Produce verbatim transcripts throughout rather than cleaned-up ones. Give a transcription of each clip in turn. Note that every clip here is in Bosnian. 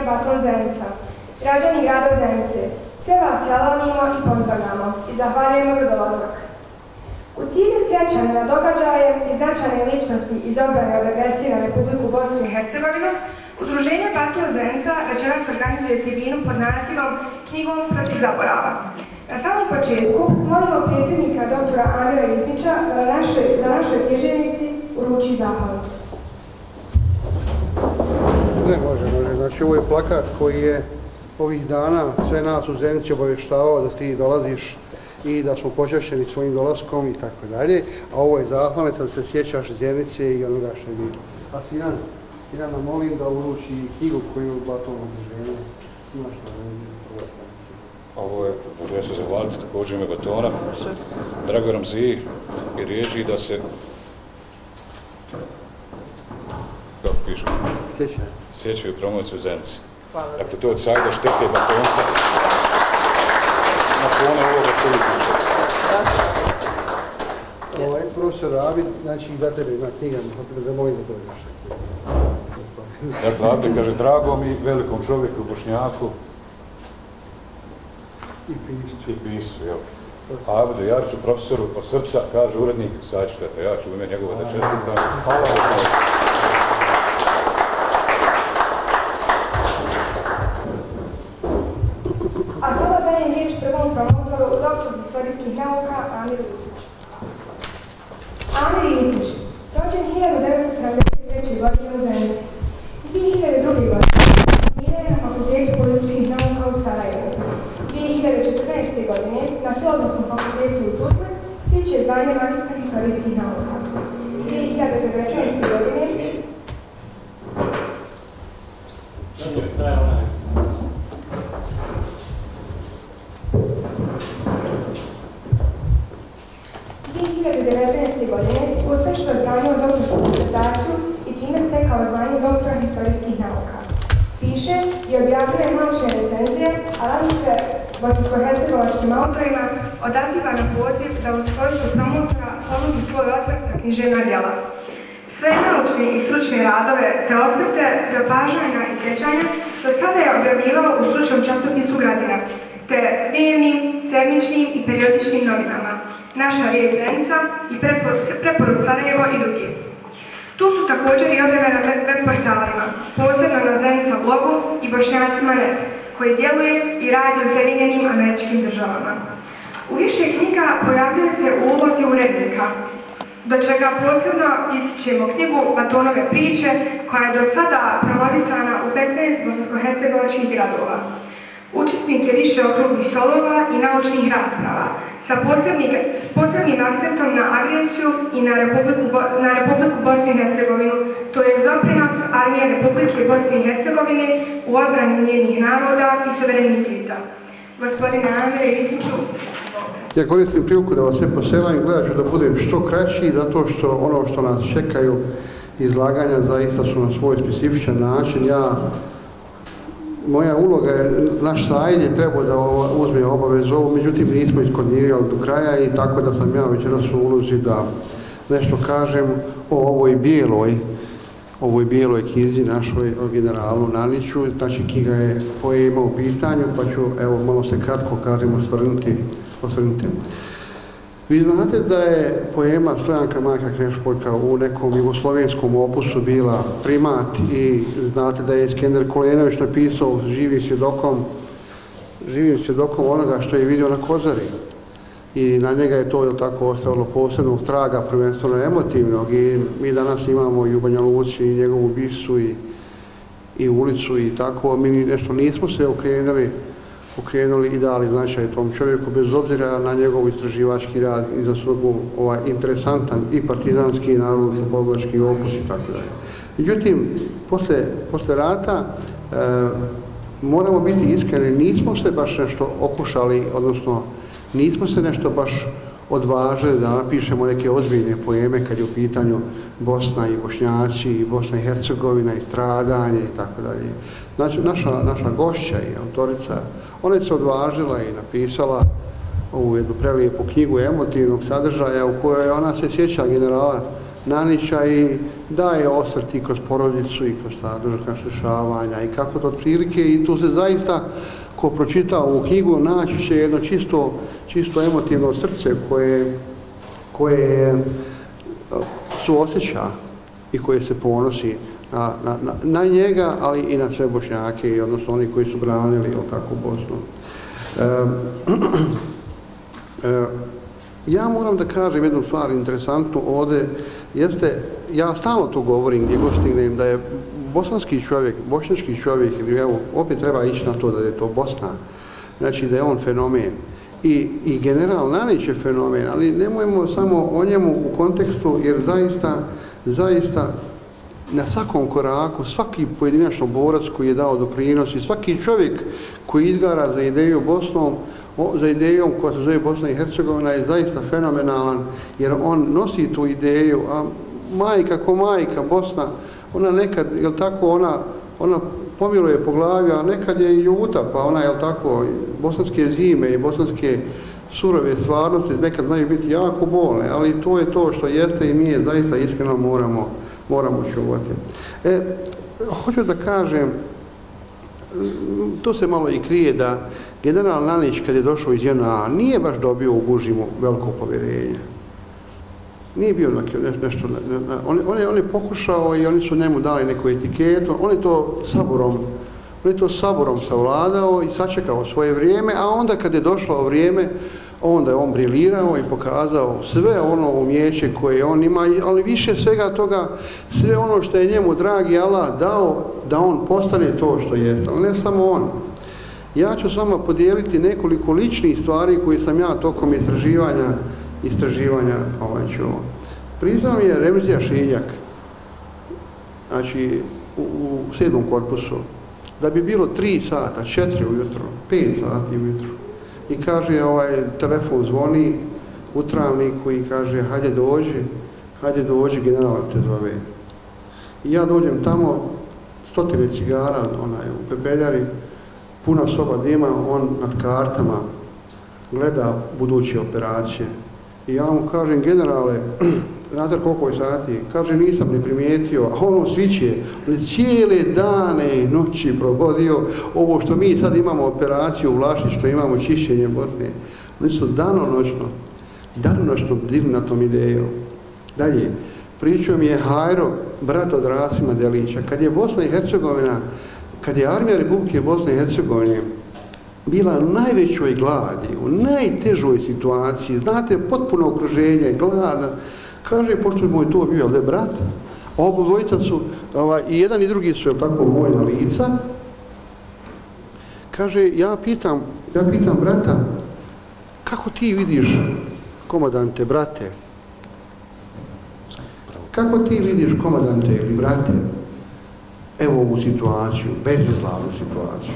Baton Zenica, građani grada Zenice, sve vas salamimo i pozdravljamo i zahvaljujemo za dolazak. U cilju sjećanja na događaje i značajne ličnosti iz obrane od agresije na Republiku Bosnu i Hercegovinu, Udruženje Baton Zenica večeras organizuje tribinu pod nazivom Knjigom protiv zaborava. Na samom početku molimo predsjednika doktora Amira Izmića da na našoj, da našoj književnici uruči zahvalnicu. Ne, može, može. Znači, ovo je plakat koji je ovih dana sve nas u Zenici obavještavao da ti dolaziš i da smo počašćeni svojim dolaskom i tako dalje. A ovo je zahvalnica da se sjećaš Zenice i onoga što je bilo. A Sinana, Sinana, molim da uruči knjigu koju je Baton Udruženje. Ima što je ovo je, ja se zahvaliti također ime Batona, Drago Ramziji i riječi da se, kako pišu, sjećaju. Sjećaju promociju Zenice. Dakle, to je od Sajda Šteke Batonca na fone ovoga što vi piše. Ovaj profesor Abid, znači i za tebe ima knjiga, da molim da dođeš. Dakle, Abid kaže, dragom i velikom čovjeku, Bošnjaku, i piscu. I piscu, jel. Abidu Jarču, profesoru od srca, kaže urednik Sajda Šteka. Ja ću u ime njegove da čestitam. Hvala vam. A sada dajem riječ prvom promotoru, doktoru historijskih nauka Amiru Izmiću. Amir Izmić, rođen hiljadu devetsto sedamdeset treće. godine u Zenici. dvije hiljade druge. godine diplomirao na Fakultetu političkih nauka u Sarajevu. dvije hiljade četrnaeste. godine na Filozofskom fakultetu u Tuzli stiče zvanje magistra historijskih nauka. dvije hiljade devetnaeste. godine dvije hiljade devetnaeste. godine uspješno odbranio doktorsku disertaciju i time stekao zvanje doktora historijskih nauka. Piše i objavljuje naučne recenzije, a radi se bosansko-hercegovačkim autorima odaziva na poziv da u svojstvu promotora ponudi svoj osvrt na književna djela. Sve naučne i stručne radove te osvrte, zapažanja i sjećanja do sada je objavljivao u stručnom časopisu Gradina, te s dnevnim, sedmičnim i periodičnim novinama, Naša riječ Zenica i Preporuk Sarajevo i drugi. Tu su također i objave na web portalima, posebno na Zenica blogu i Bošnjacima net, koji djeluje i radi u Sjedinjenim Američkim Državama. U više knjiga pojavljuje se u ulozi urednika, do čega posebno ističemo knjigu Batonove priče, koja je do sada promovisana u petnaest bosansko-hercegovačkih gradova. Učesnik je više okruglih stolova i naučnih rasprava, sa posebnim, posebnim akcentom na agresiju i na Republiku, na Republiku Bosnu i Hercegovinu, to je doprinos Armije Republike Bosne i Hercegovine u odbrani njenih naroda i suvereniteta. Gospodine Amire Izmiću. Ja koristim priliku da vas sve poselam i gledat ću da budem što kraći, zato što ono što nas čekaju izlaganja zaista su na svoj specifičan način. Ja Moja uloga je, naš Sajd je trebao da uzme obavezu ovo, međutim nismo iskoordinirali do kraja i tako da sam ja večeras u ulozi da nešto kažem o ovoj bijeloj, ovoj bijeloj knjizi našoj o generalu Naniću. Znači knjiga je poema u pitanju, pa ću evo malo se kratko kažem osvrnuti. osvrnuti. Vi znate da je poema Stojanka Majka Krešpoljka u nekom jugoslovenskom opusu bila primat i znate da je Skender Kolenović napisao živim svjedokom, živim svjedokom onoga što je vidio na Kozari. I na njega je to tako ostavilo posebnog traga, prvenstveno emotivnog, i mi danas imamo i u Banja Luci i njegovu bistu i, i ulicu i tako. Mi nešto nismo se okrenuli okrenuli i dali značaj tom čovjeku, bez obzira na njegov istraživački rad i za svog ovaj interesantan i partizanski i narodno-slobodački opus i tako dalje. Međutim, posle, posle rata e, moramo biti iskreni, nismo se baš nešto okušali, odnosno nismo se nešto baš odvažili da napišemo neke ozbiljne poeme kad je u pitanju Bosna i Bošnjaci i Bosna i Hercegovina i stradanje i tako dalje. Znači, naša, naša gošća i autorica, ona se odvažila i napisala ovu jednu prelijepu knjigu emotivnog sadržaja u kojoj ona se sjeća generala Nanića i daje osvrt i kroz porodicu i kroz ta dužna šešavanja i kako to otprilike i tu se zaista ko pročita ovu knjigu naći će jedno čisto, čisto emotivno srce koje, koje suosjeća i koje se ponosi na, na, na, na njega, ali i na sve Bošnjake, odnosno oni koji su branili, jel tako, Bosnu. E, e, ja moram da kažem jednu stvar interesantnu ovdje, jeste, ja stalno to govorim gdje god stignem, da je bosanski čovjek, bošnjački čovjek, ili evo, opet treba ići na to da je to Bosna, znači da je on fenomen. I, i general Nanić je fenomen, ali nemojmo samo o njemu u kontekstu, jer zaista, zaista na svakom koraku, svaki pojedinačno borac koji je dao doprinos i svaki čovjek koji izgara za ideju Bosnom, za idejom koja se zove Bosna i Hercegovina je zaista fenomenalan, jer on nosi tu ideju, a majka ko majka Bosna, ona nekad, jel tako, ona, ona pomiruje po glavi, a nekad je i ljuta, pa ona, jel tako, bosanske zime i bosanske surove stvarnosti nekad znaju biti jako bolne, ali to je to što jeste i mi je zaista iskreno moramo, moramo čuvati. E, hoću da kažem, to se malo i krije da general Nanić kad je došao iz J N A nije baš dobio u Bužimu veliko povjerenje. Nije bio nešto, on, on, je, on je pokušao i oni su njemu dali neku etiketu, on je to saborom, on je to saborom savladao i sačekao svoje vrijeme, a onda kad je došlo vrijeme, onda je on brilirao i pokazao sve ono umijeće koje on ima, ali više svega toga, sve ono što je njemu dragi Allah dao da on postane to što jeste, ali ne samo on. Ja ću s vama podijeliti nekoliko ličnih stvari koje sam ja tokom istraživanja istraživanja ovaj čuo. Priznao mi je Remzija Šiljak, znači u, u sedmom korpusu, da bi bilo tri sata, četiri ujutro, pet sati ujutro. I kaže, ovaj telefon zvoni u Travniku i kaže, hajde dođi, hajde dođi, general te zove. I ja dođem tamo, stotine cigara, onaj, u pepeljari, puna soba dima, on nad kartama gleda buduće operacije. I ja mu kažem, generale, znate koliko je sati? Kaže, nisam ni primijetio, a ono sviće, on je cijele dane i noći provodio ovo što mi sad imamo operaciju u Vlaši, što imamo čišćenje Bosne. Oni su danonoćno, danonoćno bdili na tom idejom. Dalje, pričao mi je Hajro, brat od Rasima Delića, kad je Bosna i Hercegovina, kad je armija Republike Bosne i Hercegovine bila u najvećoj gladi, u najtežoj situaciji, znate, potpuno okruženje, glada, kaže, pošto je moj to bio, ali brat, oba dvojica su, ovaj, i jedan i drugi su, jel tako, vojna lica, kaže, ja pitam, ja pitam brata, kako ti vidiš, komandante, brate, kako ti vidiš, komandante ili brate, evo ovu situaciju, bezizlaznu situaciju.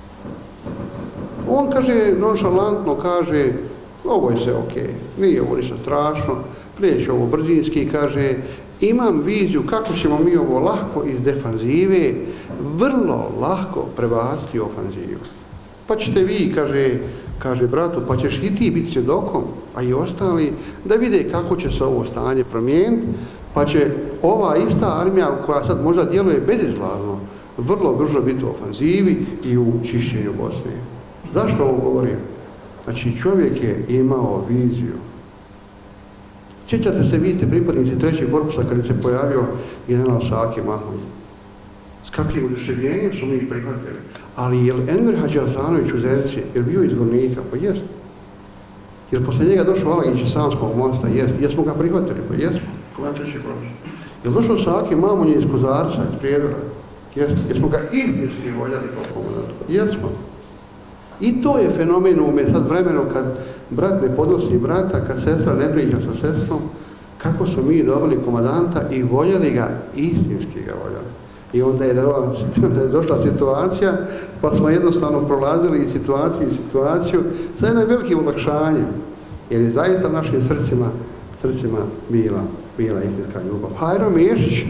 On kaže, nonšalantno kaže, ovo je sve okej, okay. Nije ovo ništa strašno, prijeći ovo brzinski, kaže, imam viziju kako ćemo mi ovo lahko iz defanzive, vrlo lahko prebaciti u ofanzivu. Pa ćete vi, kaže, kaže bratu, pa ćeš i ti biti svjedokom, a i ostali, da vide kako će se ovo stanje promijeniti, pa će ova ista armija koja sad možda djeluje bezizlazno, vrlo brzo biti u ofanzivi i u čišćenju Bosne. Zašto ovo govorim? Znači, čovjek je imao viziju. Sjećate se, vi ste pripadnici trećeg korpusa kada se pojavio general Saki Mahmud. S kakvim oduševljenjem su mi ih prihvatili. Ali je li Enver Hadžihasanović u Zenici, je li bio iz Gornika? Pa jest. Jer posle njega došao Alagić iz Savskog mosta? Jest. Jesmo ga prihvatili? Pa jesmo. Kodan treći korpus. Je li došao Saki Mahmud iz Kozarca, iz Prijedora? Jest. Jesmo ga istinski voljeli kao komandant? Jesmo. I to je fenomen u me sad vremenu kad brat ne podnosi brata, kad sestra ne priča sa sestrom, kako su mi dobili komandanta i voljeli ga, istinski ga voljeli. I onda je došla situacija, pa smo jednostavno prolazili iz situacije i situaciju sa jednom velikim olakšanjem, jer je zaista u našim srcima, srcima bila, bila istinska ljubav. Hajro Mešić,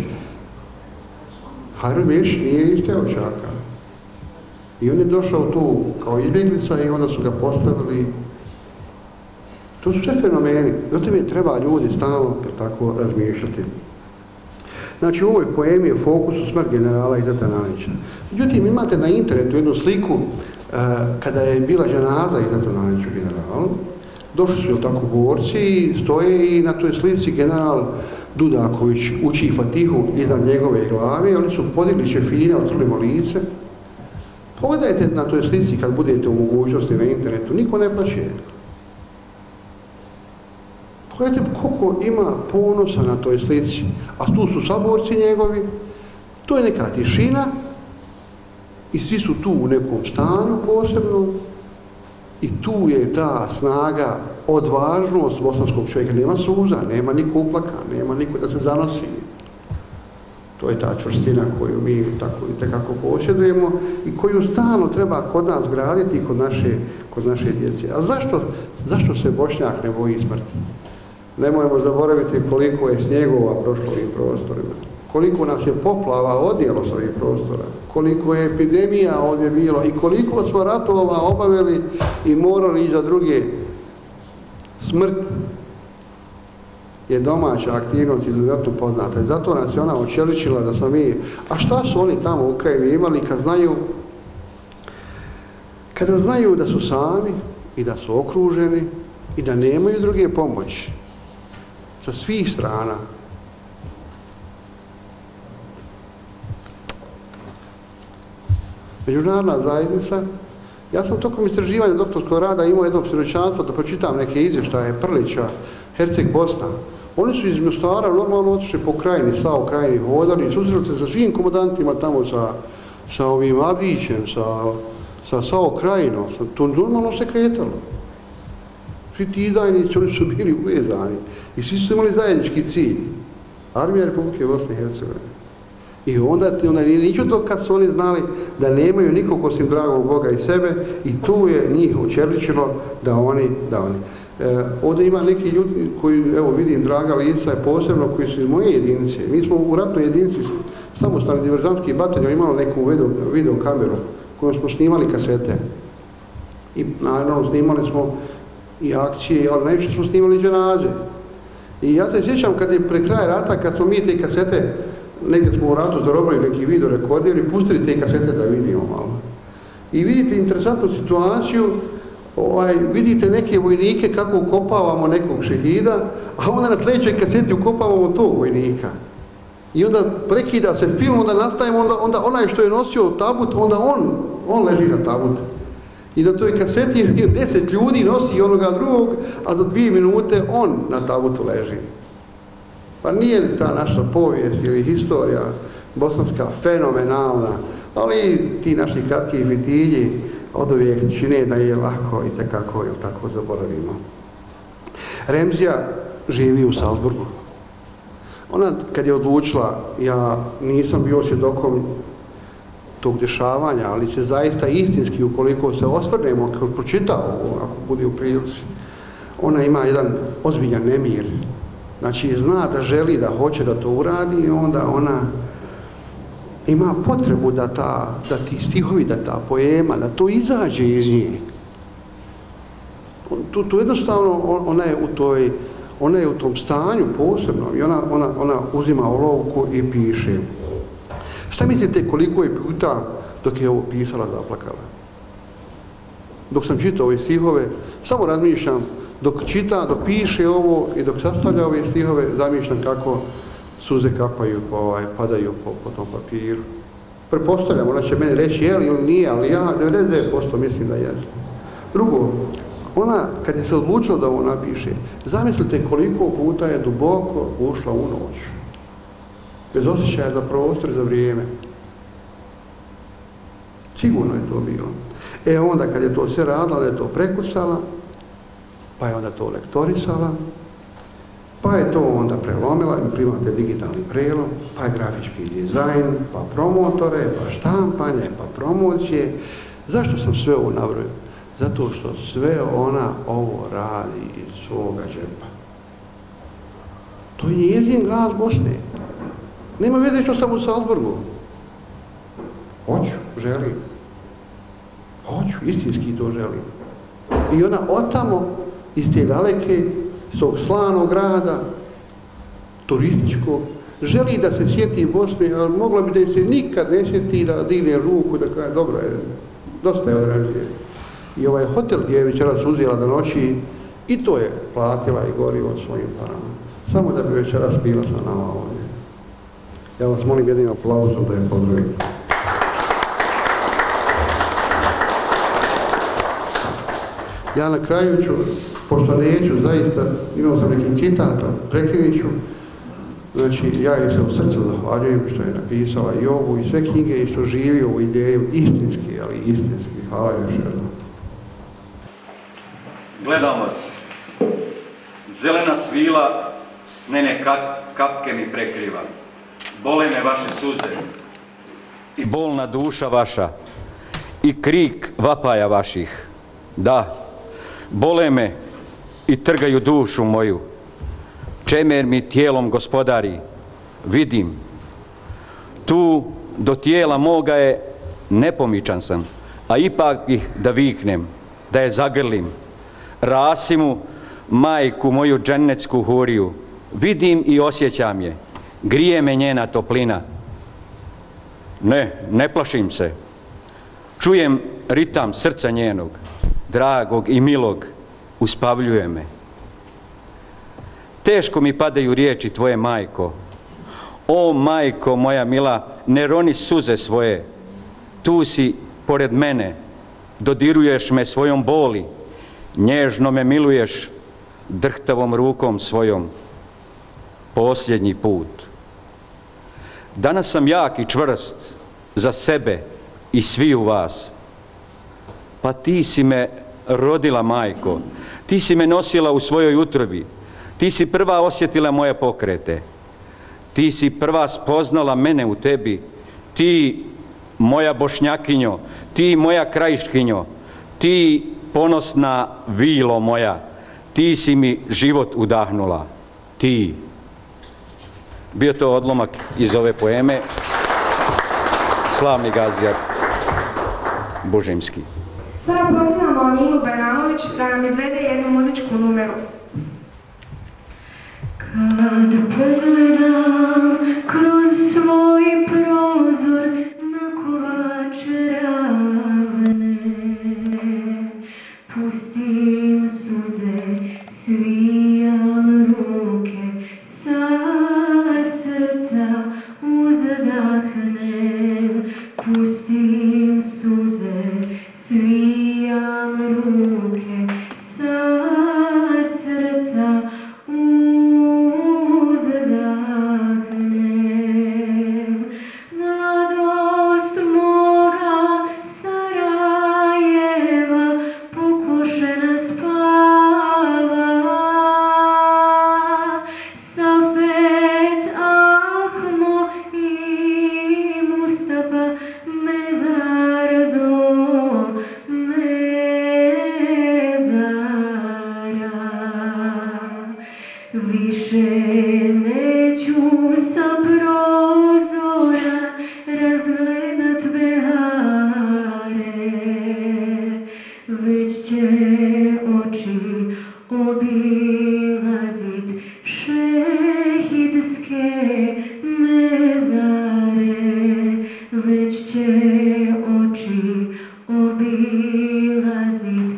Hajro Mešić nije iz Teočaka. I on je došao tu kao izbjeglica i onda su ga postavili. To su sve fenomeni. Zato mi treba ljudi stalno tako razmišljati. Znači, u ovoj poemi je fokus u smrt generala Izzeta Nanića. Međutim, imate na internetu jednu sliku uh, kada je bila dženaza Izzetu Naniću generalu. Došli su joj tako borci i stoje i na toj slici general Dudaković uči Fatihu iznad njegove glave. Oni su podigli čefine, otkrili mu lice. Pogledajte na toj slici kad budete u mogućnosti na internetu, niko ne plaće. Pogledajte koliko ima ponosa na toj slici, a tu su saborci njegovi, to je neka tišina i svi su tu u nekom stanju posebno i tu je ta snaga, odvažnost bosanskog čovjeka, nema suza, nema niko uplaka, nema niko da se zanosi. To je ta čvrstina koju mi tako i tekako posjedujemo i koju stalno treba kod nas graditi i kod naše, kod naše djece. A zašto, zašto se Bošnjak ne boji smrti? Nemojmo zaboraviti koliko je snijegova prošlo ovim prostorima, koliko nas je poplava odjelo s ovih prostora, koliko je epidemija ovdje bilo i koliko smo ratova obavili i morali ići za druge. Smrt je domaća aktivnost izuzetno poznata i zato nas je ona očeličila da smo mi, a šta su oni tamo u Ukrajini imali kad znaju, kada znaju da su sami i da su okruženi i da nemaju druge pomoći sa svih strana. Međunarodna zajednica, ja sam tokom istraživanja doktorskog rada imao jedno svjedočanstvo da pročitam neke izvještaje Prlića, Herceg Bosna. Oni su iz Mostara normalno otišli po krajini, sa Ukrajini hodali i susreli se sa svim komandantima tamo, sa, sa ovim Avdićem, sa, sa Sao Krajinom. To normalno se kretalo. Svi ti izdajnici, oni su bili uvezani i svi su imali zajednički cilj. Armija Republike Bosne i Hercegovine. I onda, onda nije niču to kad su oni znali da nemaju nikog osim dragog Boga i sebe i tu je njih učeličilo da oni, da oni. E, ovdje ima neki ljudi koji, evo vidim, draga lica je posebno, koji su iz moje jedinice. Mi smo u ratnoj jedinici, samostalni diverzantski bataljon, imali neku video, video kameru kojom smo snimali kasete. I naravno snimali smo i akcije, ali najviše smo snimali dženaze. I ja se sjećam kad je pre kraja rata, kad smo mi te kasete, negdje smo u ratu zarobili neki video rekorder i pustili te kasete da vidimo malo. I vidite interesantnu situaciju, ovaj, vidite neke vojnike kako ukopavamo nekog šehida, a onda na sljedećoj kaseti ukopavamo tog vojnika. I onda prekida se film, onda nastavimo, onda, onda onaj što je nosio tabut, onda on, on leži na tabut. I na toj kaseti je deset ljudi nosi onoga drugog, a za dvije minute on na tabutu leži. Pa nije ta naša povijest ili historija bosanska fenomenalna, ali ti naši kratki fitilji od uvijek čine da je lako i tekako ili tako zaboravimo. Remzija živi u Salzburgu. Ona kad je odlučila, ja nisam bio svjedokom tog dešavanja, ali se zaista istinski, ukoliko se osvrnemo, ako pročita ovo, ako bude u prilici, ona ima jedan ozbiljan nemir. Znači, zna da želi, da hoće da to uradi i onda ona ima potrebu da, ta, da ti stihovi, da ta poema, da to izađe iz nje. Tu, tu jednostavno ona je, u toj, ona je u tom stanju posebno i ona, ona, ona uzima olovku i piše. Šta mislite koliko je puta dok je ovo pisala zaplakala? Dok sam čitao ove stihove, samo razmišljam, dok čita, dok piše ovo i dok sastavlja ove stihove, zamišljam kako suze kapaju, ovaj, padaju po, po tom papiru. Pretpostavljam, ona će meni reći je li ili nije, ali ja devedeset devet posto mislim da je. Drugo, ona kad je se odlučila da ovo napiše, zamislite koliko puta je duboko ušla u noć. Bez osjećaja za prostor i za vrijeme. Sigurno je to bilo. E onda kad je to sve radila, da je to prekucala, pa je onda to lektorisala, pa je to onda prelomila, imate digitalni prelom, pa je grafički dizajn, pa promotore, pa štampanje, pa promocije. Zašto sam sve ovo nabrojio? Zato što sve ona ovo radi iz svoga džepa. To je njezin glas Bosne. Nema veze što sam u Salzburgu. Hoću, želim. Hoću, istinski to želim. I ona otamo iz te daleke, iz tog slanog grada, turističkog, želi da se sjeti Bosne, ali moglo bi da se nikad ne sjeti da digne ruku, da kaže, dobro je, dosta je odrađuje. I ovaj hotel gdje je večeras uzela do noći, i to je platila i gorivo svojim parama. Samo da bi večeras bila sa nama ovdje. Ja vas molim jednim aplauzom da je pozdravite. Ja na kraju ću, pošto neću, zaista, imao sam nekim citatom, prekinut ću, znači ja joj se u srcu zahvaljujem što je napisala i ovu i sve knjige i što živi ovu ideju istinski, ali istinski. Hvala još jednom. Gledam vas. Zelena svila snene kapke mi prekriva. Bole me vaše suze i bolna duša vaša i krik vapaja vaših. Da, bole me i trgaju dušu moju. Čemer mi tijelom gospodari, vidim. Tu do tijela moga je nepomičan sam, a ipak ih da viknem, da je zagrlim. Rasimu, majku moju džennetsku huriju, vidim i osjećam je, grije me njena toplina. Ne, ne plašim se. Čujem ritam srca njenog, dragog i milog, uspavljuje me. Teško mi padaju riječi tvoje, majko. O, majko moja mila, ne roni suze svoje. Tu si pored mene, dodiruješ me svojom boli, nježno me miluješ drhtavom rukom svojom. Posljednji put. Danas sam jak i čvrst za sebe i svi u vas. Pa ti si me rodila, majko. Ti si me nosila u svojoj utrobi. Ti si prva osjetila moje pokrete. Ti si prva spoznala mene u tebi. Ti, moja Bošnjakinjo, ti, moja Krajiškinjo, ti, ponosna vilo moja, ti si mi život udahnula. Ti. Bio to odlomak iz ove poeme. Slavni Gazija Bužimski. Sada pozivamo Aminu Banamović da nam izvede jednu muzičku numeru. Kad pogledam kroz svoj prozor na kovače ravne, pustim suze, svijam ruke, sa srca uzdahnem, pustim suze, svijam ruke, sa srca uzdahnem. Mladost moga Sarajeva pokošena spava, Safet, Ahmo i Mustafa mezar do mezara. Više neću sa prozora razgledat behare, već će oči obilazit šehidske mezare, već će oči obilazit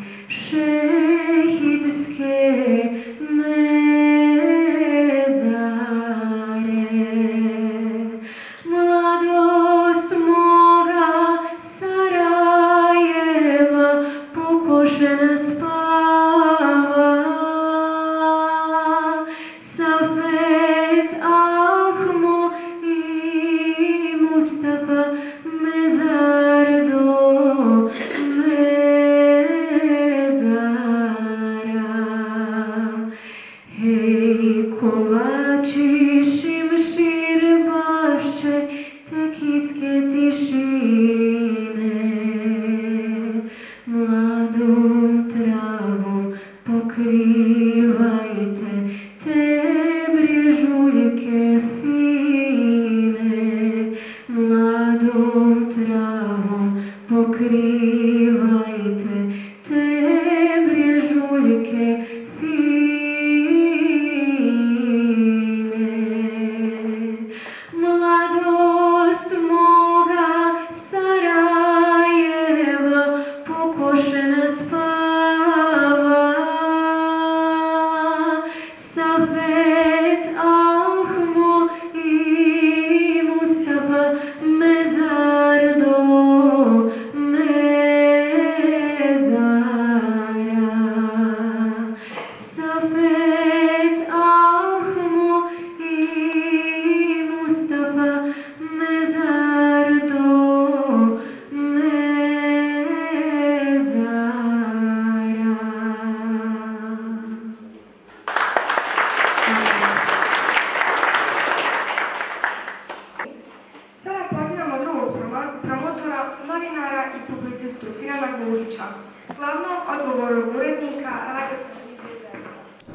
šehidske mezare. Mladost moga Sarajeva pokošena spava, Safet, Ahmo i Mustafa mezar do mezara. Hej, kovači, šimšir, bašče, tekijske tišine, mladom travom pokrivajte te brježuljke fine, mladom travom pokrivajte te brježuljke fine. publicistu Sinana Gulića, glavnog odgovornog urednika Radio televizije Zenica.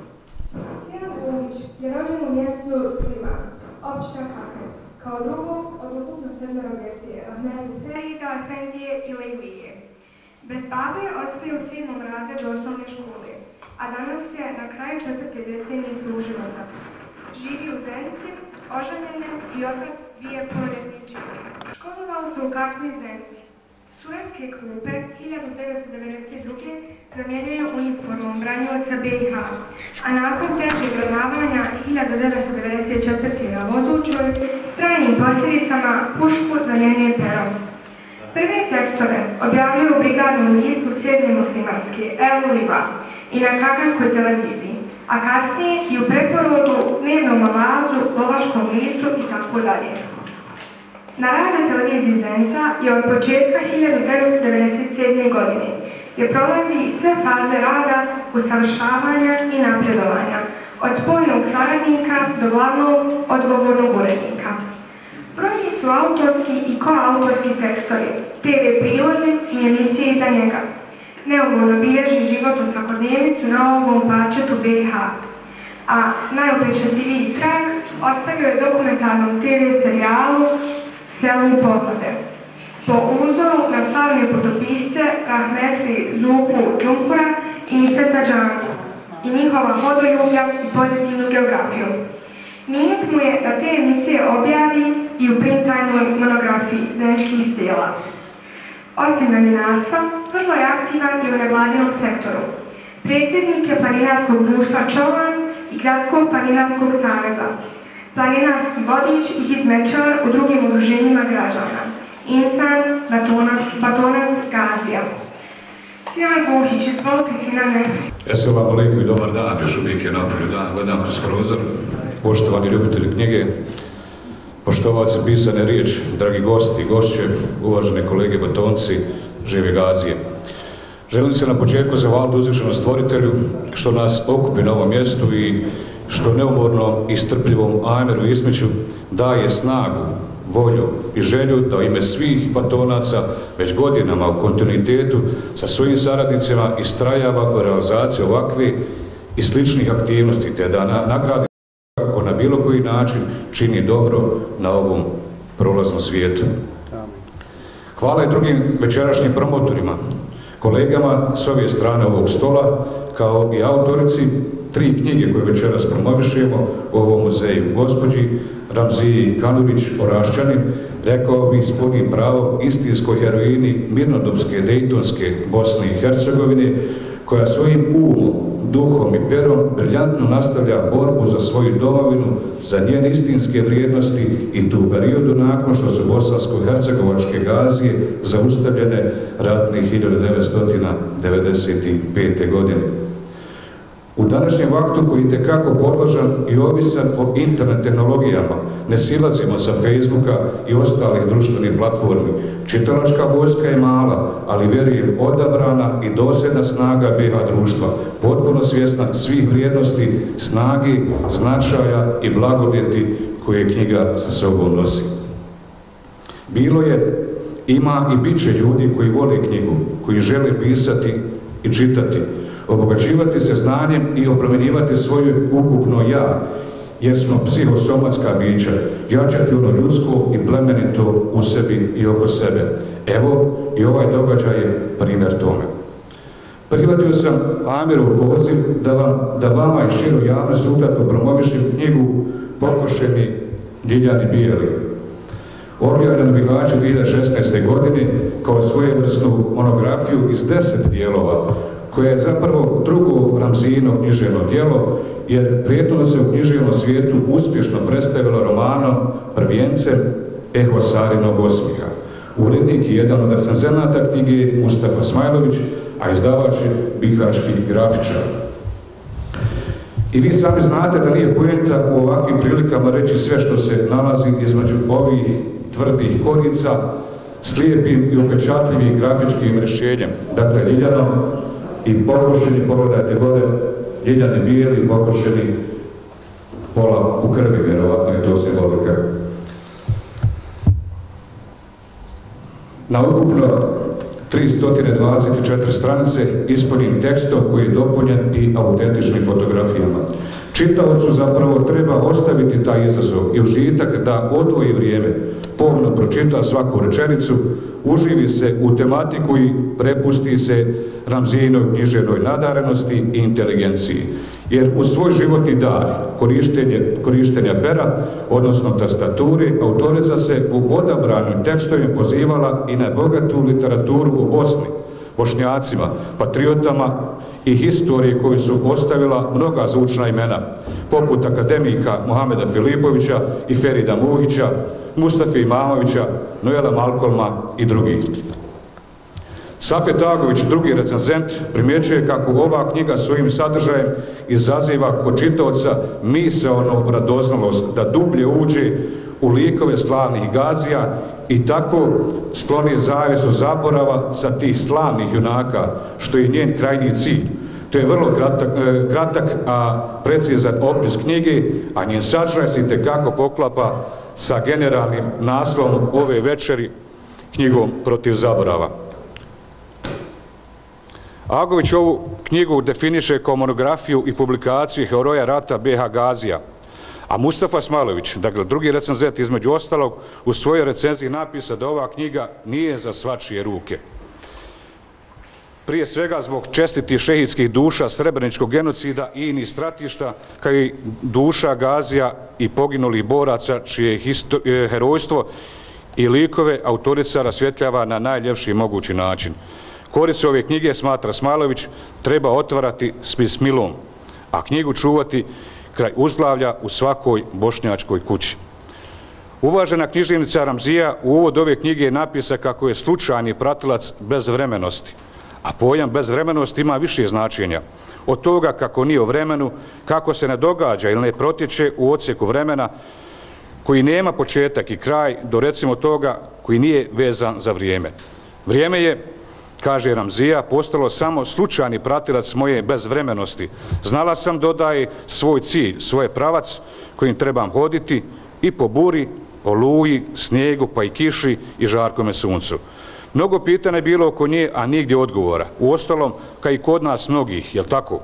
Sinan Gulić je rođen u mjestu Sliman, općina Kakret, kao drugog od ukupno sedmero djece, Ahmedu Ferida, Efendije i Lejlije. Bez babe ostaje u sedmom razredu osnovne škole, a danas je na kraju četvrte decenije svog života. Živi u Zenici, oženjen je i otac dvije punoljetne čerke. Školovao se u Kakvi Zenici. Suetske klupe hiljadu devetsto devedeset druge zamjenjuje uniformom branioca B i H, a nakon težeg ranjavanja hiljadu devetsto devedeset četvrte na Vozućoj s trajnim posljedicama pušku zamjenjuje perom. Prve tekstove objavljuje u brigadnom listu sedme muslimanske, El Liva, i na Kakavskoj televiziji, a kasnije i u preporodu, dnevnom avazu, lovačkom licu i tako dalje. Na Radio televiziji Zenica je od početka hiljadu devetsto devedeset sedme godine, gdje prolazi sve faze rada, usavršavanja i napredovanja, od spoljnog saradnika do glavnog odgovornog urednika. Brojni su autorski i koautorski tekstovi, te ve prilozi i emisije iza njega. Neumorno bilježi životnu svakodnevnicu na ovom parčetu B i H, a najupečatljiviji trag ostavio je dokumentarnom te ve serijalu Selu u pohode. Po uzoru na slavne putopisce Rahmetli Zuku Džumpura i Iseta Džanku i njihova hodoljublja i pozitivnu geografiju. Nijet mu je da te emisije objavi i u printajnoj monografiji Zeničkih sela. Osim novinarstva, vrlo je aktivan i u nevladinom sektoru. Predsjednik je Planinarskog društva Čovan i Gradskog planinarskog saveza, planinarski vodič i hizmečar u drugim udruženjima građana, Insan, Batonac, Batonac, Gazija. Sinan Gulić, izvolite Sinane. Assalamu alaikum i dobar dan, još uvijek je napolju dan, gledam kroz prozor. Poštovani ljubitelji knjige, poštovaoci pisane riječ, dragi gosti i gošće, uvažene kolege Batonci, žive Gazije. Želim se na početku zahvaliti uzvišenom stvoritelju što nas okupi na ovom mjestu i što neumorno i strpljivom Ajmeru Ismiću daje snagu, volju i želju da u ime svih Batonaca već godinama u kontinuitetu sa svojim saradnicima istrajava u realizaciji ovakve i sličnih aktivnosti, te da nagradi kako na bilo koji način čini dobro na ovom prolaznom svijetu. Hvala i drugim večerašnjim promotorima, kolegama s ove strane ovog stola, kao i autorici tri knjige koje večeras promovišemo u ovom muzeju, gospođi Ramziji Kanurić Orašćanin, rekao bih s punim pravom istinskoj heroini mirnodopske dejtonske Bosne i Hercegovine, koja svojim umom, duhom i perom briljantno nastavlja borbu za svoju domovinu, za njene istinske vrijednosti i tu periodu nakon što su bosansko-hercegovačke Gazije zaustavljene ratne hiljadu devetsto devedeset pete. godine. U današnjem vaktu koji je itekako podložan i ovisan o internet tehnologijama, ne silazimo sa Facebooka i ostalih društvenih platformi. Čitalačka vojska je mala, ali vjerujem odabrana i dosljedna snaga be ha društva, potpuno svjesna svih vrijednosti, snagi, značaja i blagodjeti koje knjiga sa sobom nosi. Bilo je, ima i bit će ljudi koji vole knjigu, koji žele pisati i čitati, obogaćivati se znanjem i oplemenjivati svoje ukupno ja, jer smo psihosomatska bića, jačati ono ljudsko i plemenito u sebi i oko sebe. Evo, i ovaj događaj je primjer tome. Prihvatio sam Amirov poziv da, vam, da vama i širu javnosti ukratko promovišem knjigu Pokošeni Ljiljani bijeli, objavljenu u Bihaću dvije hiljade šesnaeste. godine kao svojevrsnu monografiju iz deset dijelova, koje je zapravo drugo Ramzijino književno djelo, jer prijetno se u književnom svijetu uspješno predstavilo romanom Prvijencem Eho Sarinog osmiha. Urednik je jedan od recenzenata knjige Mustafa Smajlović, a izdavač je bihaćki grafičar. I vi sami znate da nije poenta u ovakvim prilikama reći sve što se nalazi između ovih tvrdih korica s lijepim i upečatljivim grafičkim rješenjem. Dakle, Ljiljano i pokošeni, pogledajte gore, Ljiljani bijeli, pokošeni, pola u krvi, vjerovatno je to simbolika. Na ukupno tristo dvadeset četiri stranice ispunjen tekstom koji je dopunjen i autentičnim fotografijama. Čitaocu zapravo treba ostaviti taj izazov i užitak da odvoji vrijeme, pomno pročita svaku rečenicu, uživi se u tematiku i prepusti se Ramzijinoj književnoj nadarenosti i inteligenciji. Jer u svoj životni dar korištenja pera, odnosno tastature, autorica se u odabranim tekstovima pozivala i na bogatu literaturu u Bosni, Bošnjacima, patriotama i historije koju su ostavila mnoga zvučna imena, poput akademika Mohameda Filipovića i Ferida Muhića, Mustafe Imamovića, Noela Malkolma i drugih. Safet Agović, drugi recenzent, primjećuje kako ova knjiga svojim sadržajem izaziva kod čitaoca misaonu radoznalost da dublje uđe u likove slavnih gazija i tako skloni zavjesu zaborava sa tih slavnih junaka, što je njen krajnji cilj. To je vrlo kratak, kratak a precizan opis knjige, a njen sadržaj se itekako poklapa sa generalnim naslovom ove večeri, knjigom Protiv zaborava. Agović ovu knjigu definiše kao monografiju i publikaciju heroja rata be ha Gazija, a Mustafa Smajlović, dakle drugi recenzent između ostalog, u svojoj recenziji napisa da ova knjiga nije za svačije ruke. Prije svega zbog čestitih šehidskih duša srebreničkog genocida i inih stratišta, kao i duša Gazija i poginulih boraca, čije je herojstvo i likove autorica rasvjetljava na najljepši mogući način. Koricu ove knjige, smatra Smajlović, treba otvarati s bismilom, a knjigu čuvati kraj uzglavlja u svakoj bošnjačkoj kući. Uvažena književnica Ramzija u uvod ove knjige je napisa kako je slučajni pratilac bezvremenosti, a pojam bezvremenosti ima više značenja. Od toga kako nije u vremenu, kako se ne događa ili ne protječe u odsjeku vremena koji nema početak i kraj, do recimo toga koji nije vezan za vrijeme. Vrijeme je, kaže Ramzija, postalo samo slučajni pratilac moje bezvremenosti. Znala sam, dodaje, svoj cilj, svoj pravac kojim trebam hoditi i po buri, oluji, snijegu, pa i kiši i žarkome suncu. Mnogo pitanja je bilo oko nje, a nigdje odgovora. Uostalom, kao i kod nas mnogih, jel tako?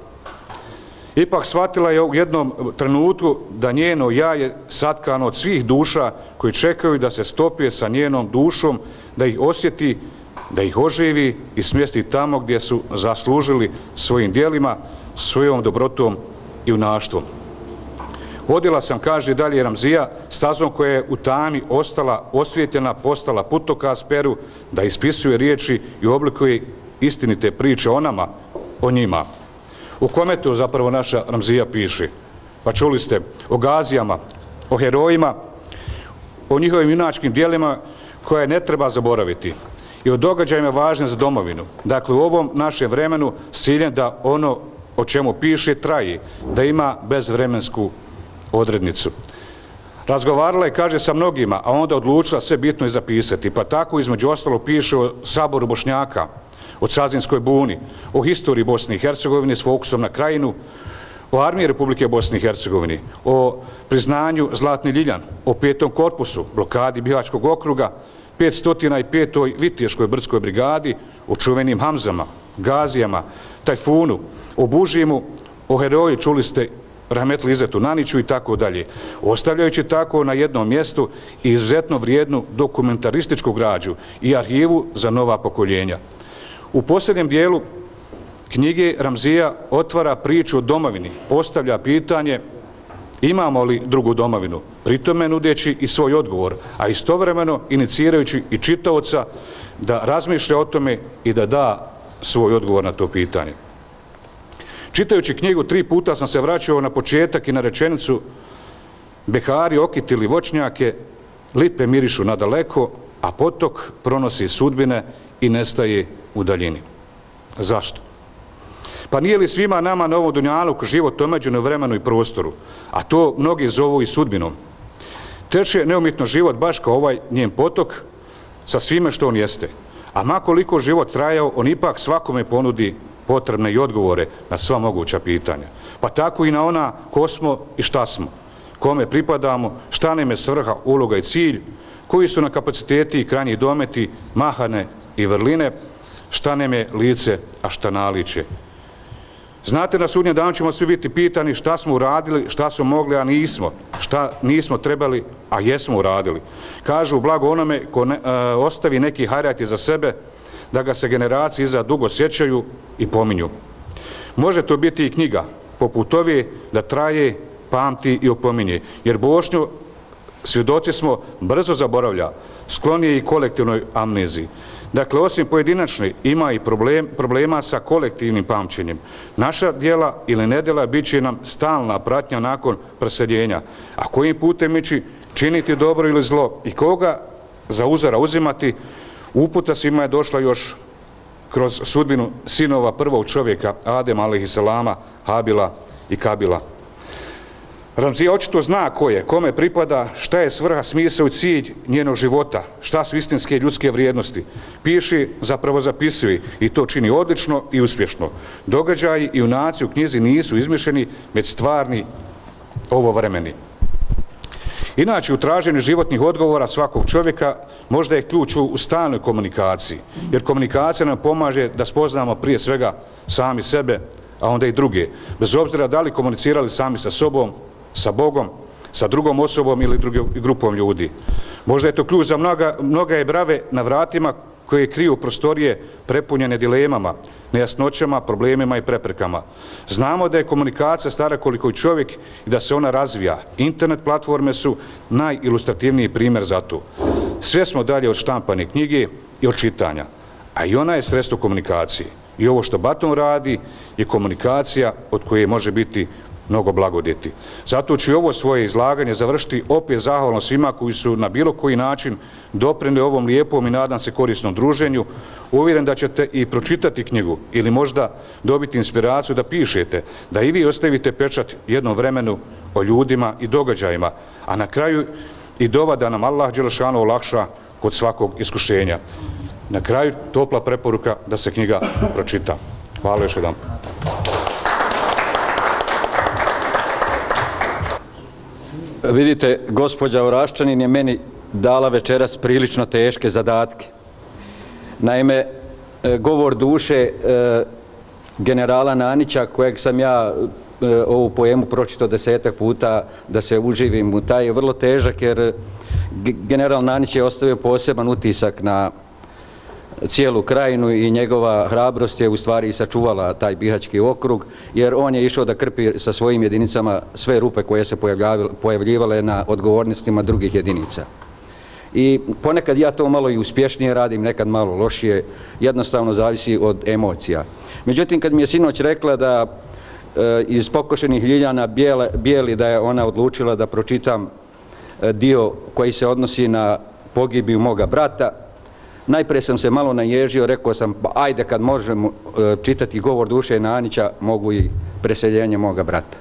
Ipak shvatila je u jednom trenutku da njeno ja je satkano od svih duša koji čekaju da se stopije sa njenom dušom, da ih osjeti, da ih oživi i smjesti tamo gdje su zaslužili svojim dijelima, svojom dobrotom i junaštvom. Hodila sam, kaže dalje Ramzija, stazom koja je u tami ostala osvjetljena, postala putokaz peru, da ispisuje riječi i oblikuje istinite priče o nama, o njima. U kome to zapravo naša Ramzija piše? Pa čuli ste o Gazijama, o herojima, o njihovim junačkim dijelima koje ne treba zaboraviti i o događajima važnim za domovinu. Dakle, u ovom našem vremenu s ciljem da ono o čemu piše traje, da ima bezvremensku odrednicu. Razgovarala je, kaže, sa mnogima, a onda odlučila sve bitno i zapisati, pa tako između ostalo piše o Saboru Bošnjaka, o Cazinskoj buni, o historiji Bosne i Hercegovine s fokusom na krajinu, o armiji Republike Bosne i Hercegovine, o priznanju Zlatni Ljiljan, o petom korpusu, blokadi Bihaćkog okruga, petsto petoj Viteškoj brdskoj brigadi, o čuvenim Hamzama, Gazijama, Tajfunu, o Bužimu, o heroji, čuli ste, Rahmetli Izetu Naniću i tako dalje, ostavljajući tako na jednom mjestu izuzetno vrijednu dokumentarističku građu i arhivu za nova pokoljenja. U posljednjem dijelu knjige Ramzija otvara priču o domovini, postavlja pitanje imamo li drugu domovinu, pritome nudeći i svoj odgovor, a istovremeno inicirajući i čitaoca da razmišlja o tome i da da svoj odgovor na to pitanje. Čitajući knjigu tri puta sam se vraćao na početak i na rečenicu Behari okitili voćnjake, lipe mirišu nadaleko, a potok pronosi sudbine i nestaje u daljini. Zašto? Pa nije li svima nama na ovom dunjaluku život omeđen u vremenu i prostoru, a to mnogi zovu i sudbinom? Teče neumitno život baš kao ovaj njen potok sa svime što on jeste. A makoliko život trajao, on ipak svakome ponudi potrebne i odgovore na sva moguća pitanja. Pa tako i na ona ko smo i šta smo, kome pripadamo, šta nam je svrha, uloga i cilj, koji su na kapaciteti i krajnji dometi, mahane i vrline, šta nam je lice, a šta naličje. Znate, na sudnjem danu ćemo svi biti pitani šta smo uradili, šta smo mogli, a nismo. Šta nismo trebali, a jesmo uradili. Kažu blago onome ko ne, e, ostavi neki hajrat iza sebe, da ga se generacije iza dugo sjećaju i pominju. Može to biti i knjiga, poput ove, da traje, pamti i opominje. Jer Bošnju, svjedoci smo, brzo zaboravlja, sklon je i kolektivnoj amneziji. Dakle, osim pojedinačne, ima i problem, problema sa kolektivnim pamćenjem. Naša djela ili nedjela bit će nam stalna pratnja nakon preseljenja. A kojim putem ići, činiti dobro ili zlo i koga za uzora uzimati, uputa svima je došla još kroz sudbinu sinova prvog čovjeka, Adema alejhiselama, Habila i Kabila. Ramzija očito zna ko je, kome pripada, šta je svrha, smisao i cilj njenog života, šta su istinske ljudske vrijednosti. Piše, zapravo zapisuje i to čini odlično i uspješno. Događaji i junaci u knjizi nisu izmišljeni, već stvarni ovovremeni. Inače, u traženju životnih odgovora svakog čovjeka možda je ključ u stalnoj komunikaciji, jer komunikacija nam pomaže da spoznamo prije svega sami sebe, a onda i druge, bez obzira da li komunicirali sami sa sobom, sa Bogom, sa drugom osobom ili drugom grupom ljudi. Možda je to ključ za mnoga, mnoga je brave na vratima koje kriju prostorije prepunjene dilemama, nejasnoćama, problemima i preprekama. Znamo da je komunikacija stara koliko i čovjek i da se ona razvija. Internet platforme su najilustrativniji primjer za to. Sve smo dalje od štampane knjige i od čitanja, a i ona je sredstvo komunikacije. I ovo što Baton radi je komunikacija od koje može biti mnogo blagodjeti. Zato ću ovo svoje izlaganje završiti opet zahvalno svima koji su na bilo koji način doprinijeli ovom lijepom i nadam se korisnom druženju. Uvjeren da ćete i pročitati knjigu ili možda dobiti inspiraciju da pišete, da i vi ostavite pečat jednom vremenu o ljudima i događajima, a na kraju i dova da nam Allah dželešanu olakša kod svakog iskušenja. Na kraju topla preporuka da se knjiga pročita. Hvala još jedan. Vidite, gospođa Oraščanin je meni dala večeras prilično teške zadatke. Naime, govor duše generala Nanića, kojeg sam ja ovu poemu pročitao desetak puta da se uživim u taj, je vrlo težak jer general Nanić je ostavio poseban utisak na cijelu krajinu i njegova hrabrost je u stvari i sačuvala taj Bihaćki okrug, jer on je išao da krpi sa svojim jedinicama sve rupe koje se pojavljivale na odgovornostima drugih jedinica. I ponekad ja to malo i uspješnije radim, nekad malo lošije, jednostavno zavisi od emocija. Međutim, kad mi je sinoć rekla da e, iz Pokošenih Ljiljana bijele, bijeli da je ona odlučila da pročitam e, dio koji se odnosi na pogibiju moga brata, najprije sam se malo naježio, rekao sam, pa ajde kad možemo e, čitati govor duše Nanića, mogu i preseljenje moga brata.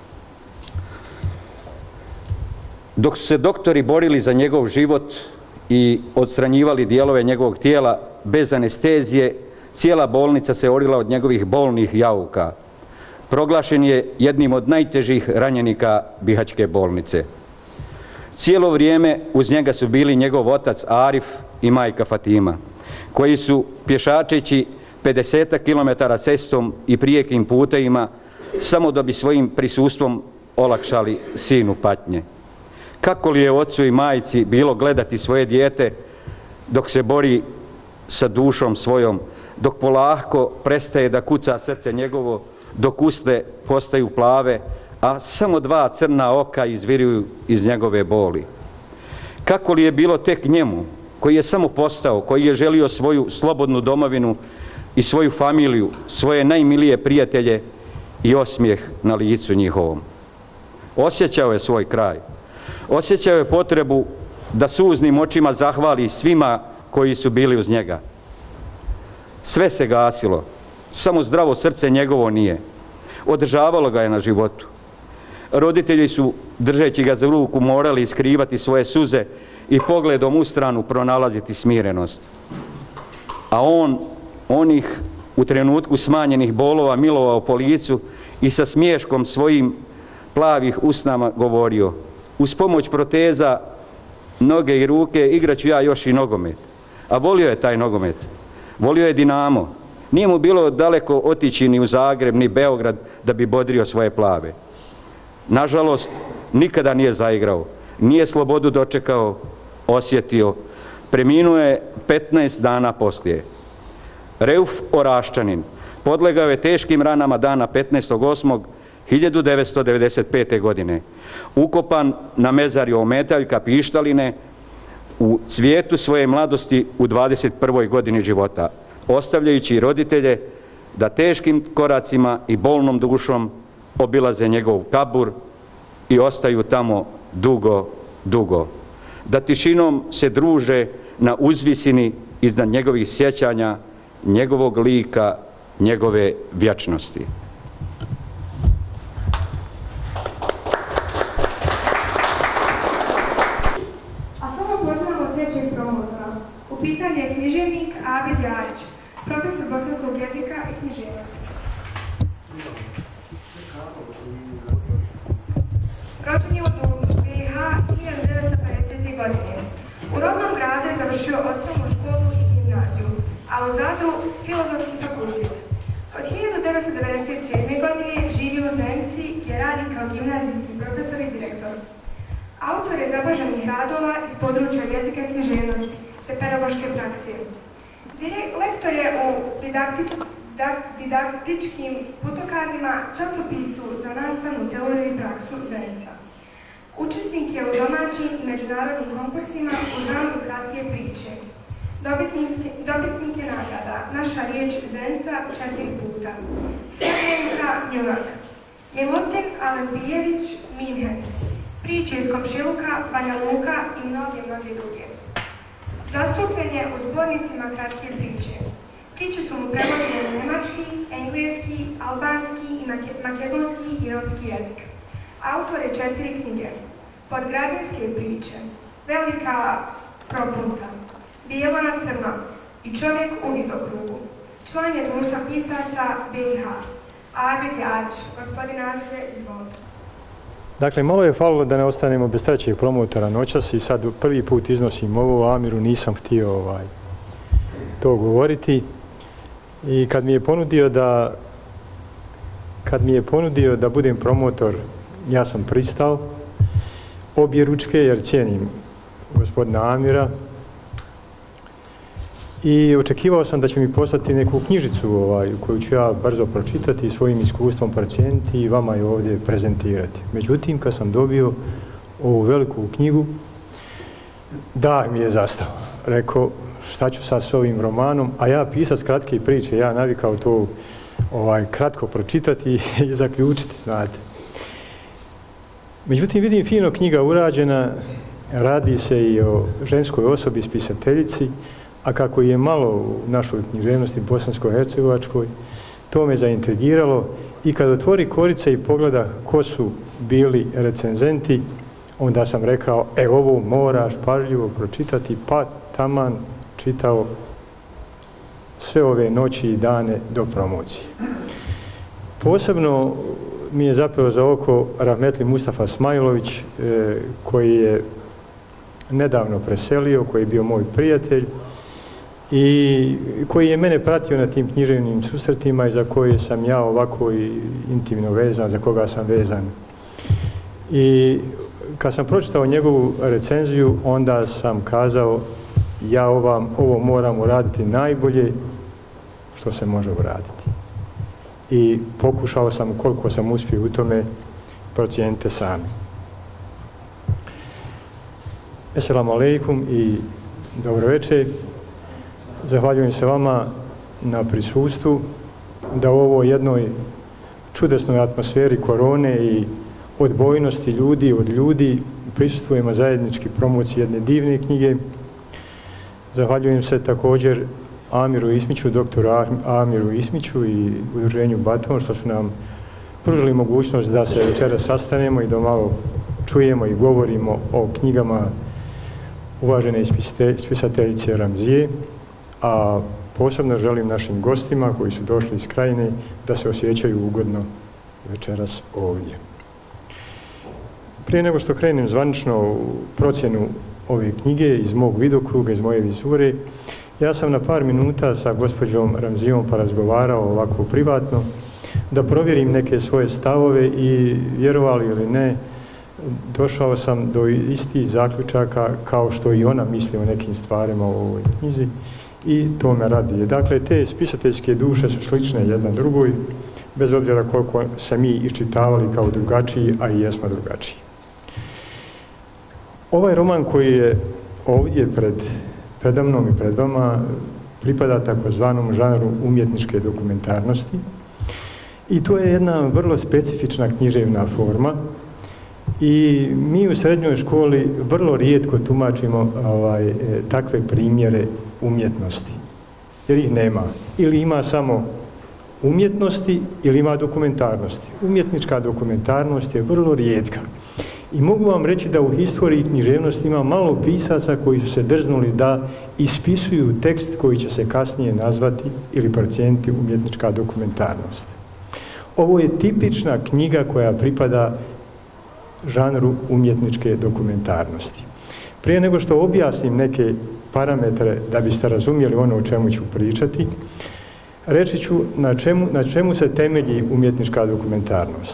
Dok su se doktori borili za njegov život i odstranjivali dijelove njegovog tijela bez anestezije, cijela bolnica se orila od njegovih bolnih jauka. Proglašen je jednim od najtežih ranjenika Bihaćke bolnice. Cijelo vrijeme uz njega su bili njegov otac Arif i majka Fatima, koji su pješačeći pedeset kilometara cestom i prijekim putevima samo da bi svojim prisustvom olakšali sinu patnje. Kako li je ocu i majci bilo gledati svoje dijete dok se bori sa dušom svojom, dok polako prestaje da kuca srce njegovo, dok usne postaju plave, a samo dva crna oka izviruju iz njegove boli. Kako li je bilo tek njemu, koji je samo postao, koji je želio svoju slobodnu domovinu i svoju familiju, svoje najmilije prijatelje i osmijeh na licu njihovom. Osjećao je svoj kraj. Osjećao je potrebu da suznim očima zahvali svima koji su bili uz njega. Sve se gasilo, samo zdravo srce njegovo nije. Održavalo ga je na životu. Roditelji su, držeći ga za ruku, morali iskrivati svoje suze i pogledom u stranu pronalaziti smirenost. A on, on ih u trenutku smanjenih bolova milovao po licu i sa smiješkom svojim plavih usnama govorio: uz pomoć proteza, noge i ruke igraću ja još i nogomet. A volio je taj nogomet. Volio je Dinamo. Nije mu bilo daleko otići ni u Zagreb, ni Beograd da bi bodrio svoje plave. Nažalost, nikada nije zaigrao, nije slobodu dočekao, osjetio. Preminuo je petnaest dana poslije. Reuf Oraščanin podlegao je teškim ranama dana petnaestog osmog hiljadu devetsto devedeset pete. godine. Ukopan na mezarju Ometaljka Pištaline u cvijetu svoje mladosti u dvadeset prvoj godini života, ostavljajući roditelje da teškim koracima i bolnom dušom obilaze njegov kabur i ostaju tamo dugo, dugo. Da tišinom se druže na uzvisini iznad njegovih sjećanja, njegovog lika, njegove vječnosti. A samo pozivamo trećeg promotora. U pitanju je književnik Abid Jarić, profesor bosanskog jezika i književnosti. Rođen je u Dubnu, B i H, hiljadu devetsto pedesete. godine. U rodnom gradu je završio osnovnu školu i gimnaziju, a u Zadru filozofski fakultet. Od hiljadu devetsto devedeset sedme. godine živi u Zenici gdje radi kao gimnazijski profesor i direktor. Autor je zapaženih radova iz područja jezika i književnosti te pedagoške prakse. Lektor je u didaktičkim putokazima, časopisu za nastavnu teoriju i praksu Zenica. Učesnik je u domaćim i međunarodnim konkursima u žanru kratke priče. Dobitnik, dobitnik je nagrada Naša riječ Zenica četiri puta. Srebrnica New York. Milutin Alembijević Minhen. Priče iz Komšiluka, Banja Luka i mnoge, mnoge druge. Zastupljen je u zbornicima kratke priče. Priče su mu prevođene na njemački, engleski, albanski i makedonski i romski jezik. Autor je četiri knjige. Podgradinske priče, Velika propunta, Bijelo na crno i Čovjek u vidokrugu. Član je društva pisaca B i H. Abid Jarić, gospodin Abide, izvolite. Dakle, malo je falilo da ne ostanemo bez trećeg promotora noćas i sad prvi put iznosim ovo, o Amiru nisam htio ovaj, to govoriti. I kad mi je ponudio da kad mi je ponudio da budem promotor, ja sam pristao obje ručke jer cijenim gospodina Amira i očekivao sam da će mi poslati neku knjižicu ovaj, koju ću ja brzo pročitati i svojim iskustvom procijeniti i vama je ovdje prezentirati. Međutim, kad sam dobio ovu veliku knjigu, da mi je zastao. Rekao, šta ću sad s ovim romanom, a ja pisac kratke priče, ja navikao to ovaj, kratko pročitati i zaključiti, znate. Međutim, vidim fino knjiga urađena, radi se i o ženskoj osobi, spisateljici, a kako je malo u našoj književnosti bosansko-hercegovačkoj, to me zaintrigiralo i kad otvori korice i pogleda ko su bili recenzenti, onda sam rekao, e ovo moraš pažljivo pročitati, pa taman čitao sve ove noći i dane do promocije. Posebno mi je zapravo za oko rahmetli Mustafa Smajlović, e, koji je nedavno preselio, koji je bio moj prijatelj i koji je mene pratio na tim književnim susretima i za koje sam ja ovako i intimno vezan, za koga sam vezan. I kad sam pročitao njegovu recenziju, onda sam kazao, ja ovam, ovo moram uraditi najbolje što se može uraditi. I pokušao sam, koliko sam uspio u tome, procijenite sami. Esselamu alaikum i dobro večer. Zahvaljujem se vama na prisustvu, da u ovoj jednoj čudesnoj atmosferi korone i odbojnosti ljudi od ljudi prisustvujemo zajednički promociji jedne divne knjige. Zahvaljujem se također Amiru Ismiću, doktoru Amiru Ismiću i udruženju Baton što su nam pružili mogućnost da se večeras sastanemo i da malo čujemo i govorimo o knjigama uvažene spisateljice Ramzije, a posebno želim našim gostima koji su došli iz Krajine da se osjećaju ugodno večeras ovdje. Prije nego što krenem zvanično u procjenu ove knjige iz mog vidokruga, iz moje vizure, Ja sam na par minuta sa gospođom Ramzijom porazgovarao ovako privatno, da provjerim neke svoje stavove i vjerovali ili ne, došao sam do istih zaključaka kao što i ona misli o nekim stvarima u ovoj knjizi i to me radije. Dakle, te spisateljske duše su slične jedna drugoj, bez obzira koliko se mi iščitavali kao drugačiji, a i jesmo drugačiji. Ovaj roman koji je ovdje pred, predamnom i pred vama pripada takozvanom žanru umjetničke dokumentarnosti i to je jedna vrlo specifična književna forma i mi u srednjoj školi vrlo rijetko tumačimo ovaj, takve primjere umjetnosti, jer ih nema. Ili ima samo umjetnosti ili ima dokumentarnosti. Umjetnička dokumentarnost je vrlo rijetka. I mogu vam reći da u historiji književnosti ima malo pisaca koji su se drznuli da ispisuju tekst koji će se kasnije nazvati ili procijeniti umjetnička dokumentarnost. Ovo je tipična knjiga koja pripada žanru umjetničke dokumentarnosti. Prije nego što objasnim neke parametre da biste razumjeli ono o čemu ću pričati, reći ću na čemu, na čemu se temelji umjetnička dokumentarnost.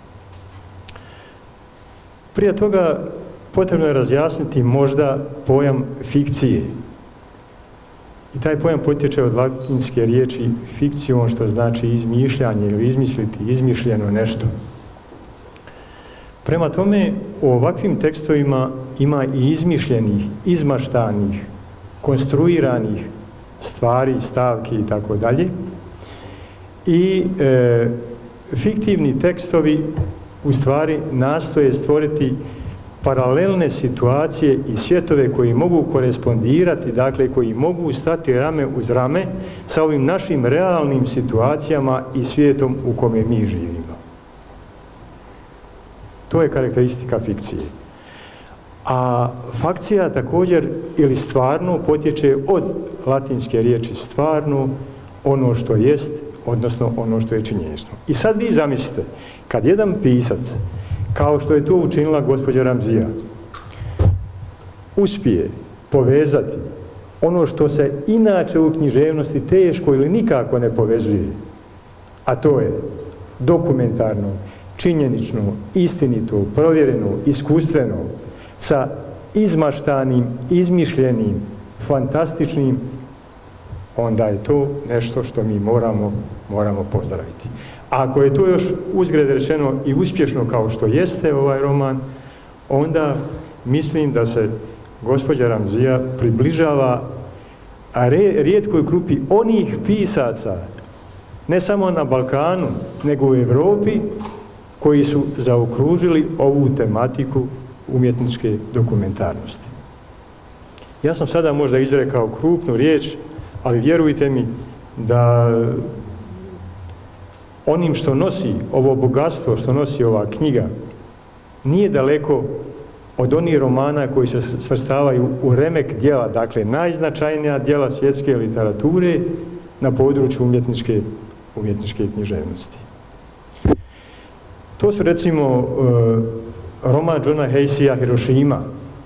Prije toga potrebno je razjasniti možda pojam fikcije. I taj pojam potječe od latinske riječi fikcijom, što znači izmišljanje ili izmisliti, izmišljeno nešto. Prema tome, u ovakvim tekstovima ima i izmišljenih, izmaštanih, konstruiranih stvari, stavki i tako dalje. I e, fiktivni tekstovi u stvari nastoje stvoriti paralelne situacije i svjetove koji mogu korespondirati, dakle koji mogu stati rame uz rame sa ovim našim realnim situacijama i svijetom u kome mi živimo. To je karakteristika fikcije. A fakcija također ili stvarno potječe od latinske riječi stvarno, ono što jest, odnosno ono što je činjenično. I sad vi zamislite, kad jedan pisac, kao što je to učinila gospođa Ramzija, uspije povezati ono što se inače u književnosti teško ili nikako ne povezuje, a to je dokumentarno, činjenično, istinito, provjereno, iskustveno, sa izmaštanim, izmišljenim, fantastičnim, onda je to nešto što mi moramo, moramo pozdraviti. A ako je to još uzgred rečeno i uspješno kao što jeste ovaj roman, onda mislim da se gospođa Ramzija približava rijetkoj grupi onih pisaca, ne samo na Balkanu, nego u Europi, koji su zaokružili ovu tematiku umjetničke dokumentarnosti. Ja sam sada možda izrekao krupnu riječ, ali vjerujte mi da onim što nosi ovo bogatstvo, što nosi ova knjiga, nije daleko od onih romana koji se svrstavaju u remek djela, dakle najznačajnija djela svjetske literature na području umjetničke, umjetničke književnosti. To su recimo roman Johna Heysija Hirošima,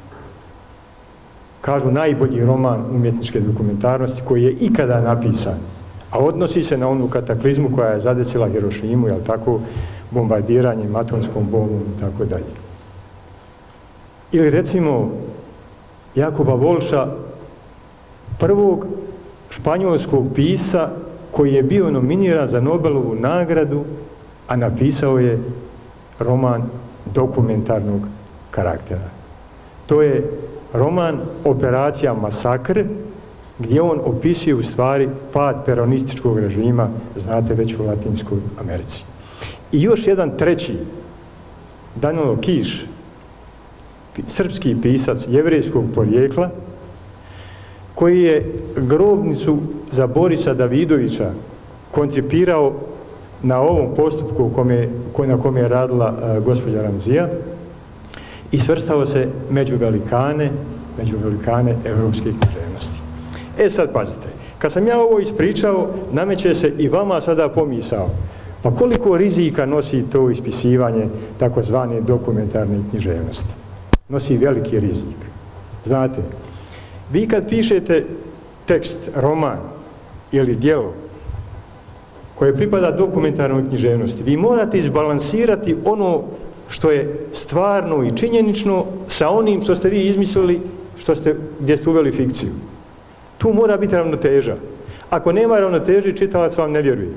kažu najbolji roman umjetničke dokumentarnosti koji je ikada napisan, a odnosi se na onu kataklizmu koja je zadesila Hirošimu, jel tako, bombardiranjem, atomskom bombom i tako dalje. Ili recimo Jakoba Volša, prvog španjolskog pisa koji je bio nominiran za Nobelovu nagradu, a napisao je roman dokumentarnog karaktera. To je roman Operacija Masakr, gdje on opisuje u stvari pad peronističkog režima, znate, već u Latinskoj Americi. I još jedan treći, Danilo Kiš, srpski pisac jevrejskog porijekla, koji je grobnicu za Borisa Davidovića koncipirao na ovom postupku kome, na kome je radila uh, gospođa Ramzija i svrstao se među velikane, među velikane evropske književnosti. E sad pazite, kad sam ja ovo ispričao, nameće se i vama sada pomisao, pa koliko rizika nosi to ispisivanje takozvane dokumentarne književnosti? Nosi veliki rizik. Znate, vi kad pišete tekst, roman ili djelo koje pripada dokumentarnoj književnosti, vi morate izbalansirati ono što je stvarno i činjenično sa onim što ste vi izmislili, što ste, gdje ste uveli fikciju. Tu mora biti ravnoteža. Ako nema ravnoteže, čitalac vam ne vjeruje.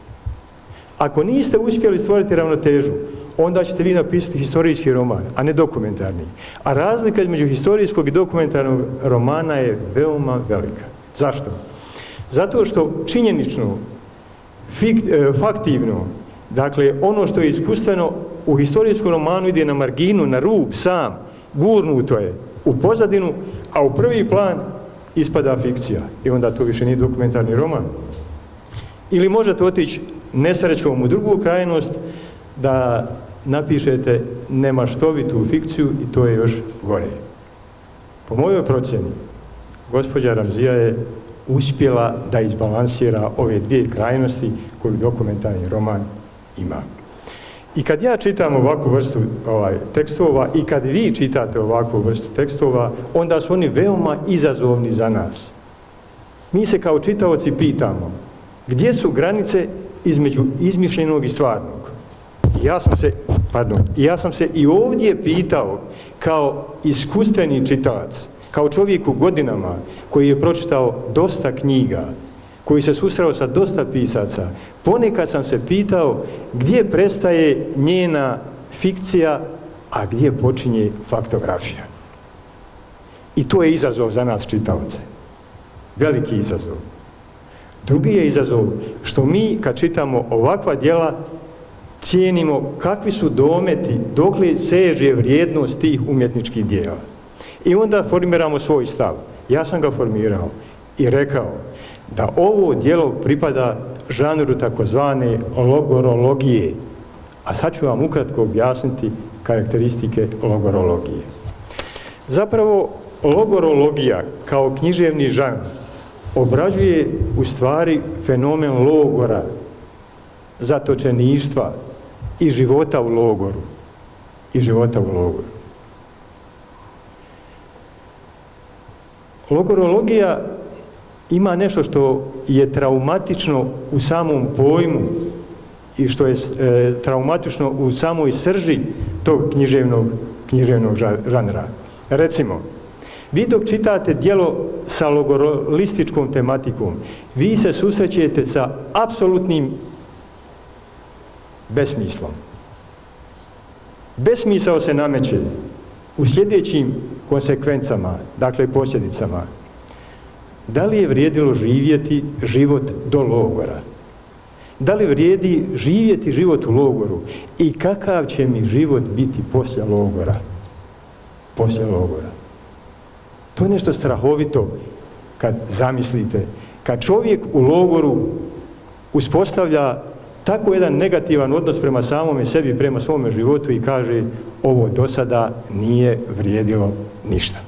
Ako niste uspjeli stvoriti ravnotežu, onda ćete vi napisati historijski roman, a ne dokumentarni. A razlika između historijskog i dokumentarnog romana je veoma velika. Zašto? Zato što činjenično, faktivno, dakle ono što je iskustveno u historijskom romanu ide na marginu, na rub, sam, gurnuto je u pozadinu, a u prvi plan ispada fikcija. I onda to više nije dokumentarni roman. Ili možete otići nesrećom u drugu krajnost da napišete nemaštovitu fikciju i to je još gore. Po mojoj procjeni, gospođa Ramzija je uspjela da izbalansira ove dvije krajnosti koju dokumentarni roman ima. I kad ja čitam ovakvu vrstu ovaj, tekstova i kad vi čitate ovakvu vrstu tekstova, onda su oni veoma izazovni za nas. Mi se kao čitaoci pitamo gdje su granice između izmišljenog i stvarnog. Ja sam se, pardon, ja sam se i ovdje pitao kao iskustveni čitalac, kao čovjek u godinama koji je pročitao dosta knjiga, koji se susreo sa dosta pisaca, ponekad sam se pitao gdje prestaje njena fikcija, a gdje počinje faktografija. I to je izazov za nas čitaoce. Veliki izazov. Drugi je izazov što mi kad čitamo ovakva djela cijenimo kakvi su dometi, dokle seže vrijednost tih umjetničkih djela. I onda formiramo svoj stav. Ja sam ga formirao i rekao da ovo djelo pripada žanru takozvane logorologije. A sad ću vam ukratko objasniti karakteristike logorologije. Zapravo, logorologija kao književni žanr obrađuje u stvari fenomen logora, zatočeništva i života u logoru. I života u logoru. Logorologija ima nešto što je traumatično u samom pojmu i što je e, traumatično u samoj srži tog književnog, književnog žanra. Recimo, vi dok čitate djelo sa logorolističkom tematikom, vi se susrećete sa apsolutnim besmislom. Besmisao se nameće u sljedećim konsekvencama, dakle posljedicama. Da li je vrijedilo živjeti život do logora? Da li vrijedi živjeti život u logoru? I kakav će mi život biti poslije logora? Poslije logora. To je nešto strahovito kad zamislite. Kad čovjek u logoru uspostavlja tako jedan negativan odnos prema samome sebi, prema svome životu i kaže ovo do sada nije vrijedilo ništa.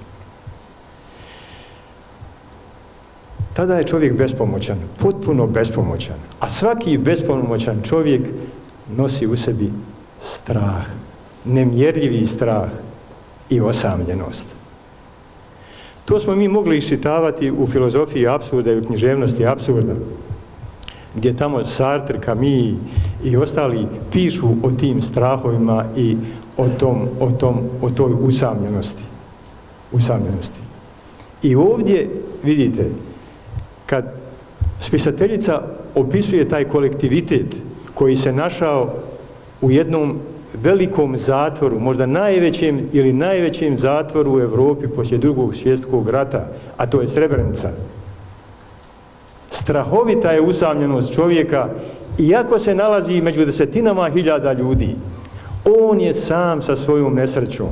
Tada je čovjek bespomoćan, potpuno bespomoćan. A svaki bespomoćan čovjek nosi u sebi strah, nemjerljivi strah i osamljenost. To smo mi mogli iščitavati u filozofiji apsurda i u književnosti apsurda, gdje tamo Sartre, Camus i ostali pišu o tim strahovima i o, tom, o, tom, o toj usamljenosti. usamljenosti. I ovdje vidite, kad spisateljica opisuje taj kolektivitet koji se našao u jednom velikom zatvoru, možda najvećem ili najvećem zatvoru u Europi poslije drugog svjetskog rata, a to je Srebrenica. Strahovita je usamljenost čovjeka, iako se nalazi među desetinama hiljada ljudi. On je sam sa svojom nesrećom.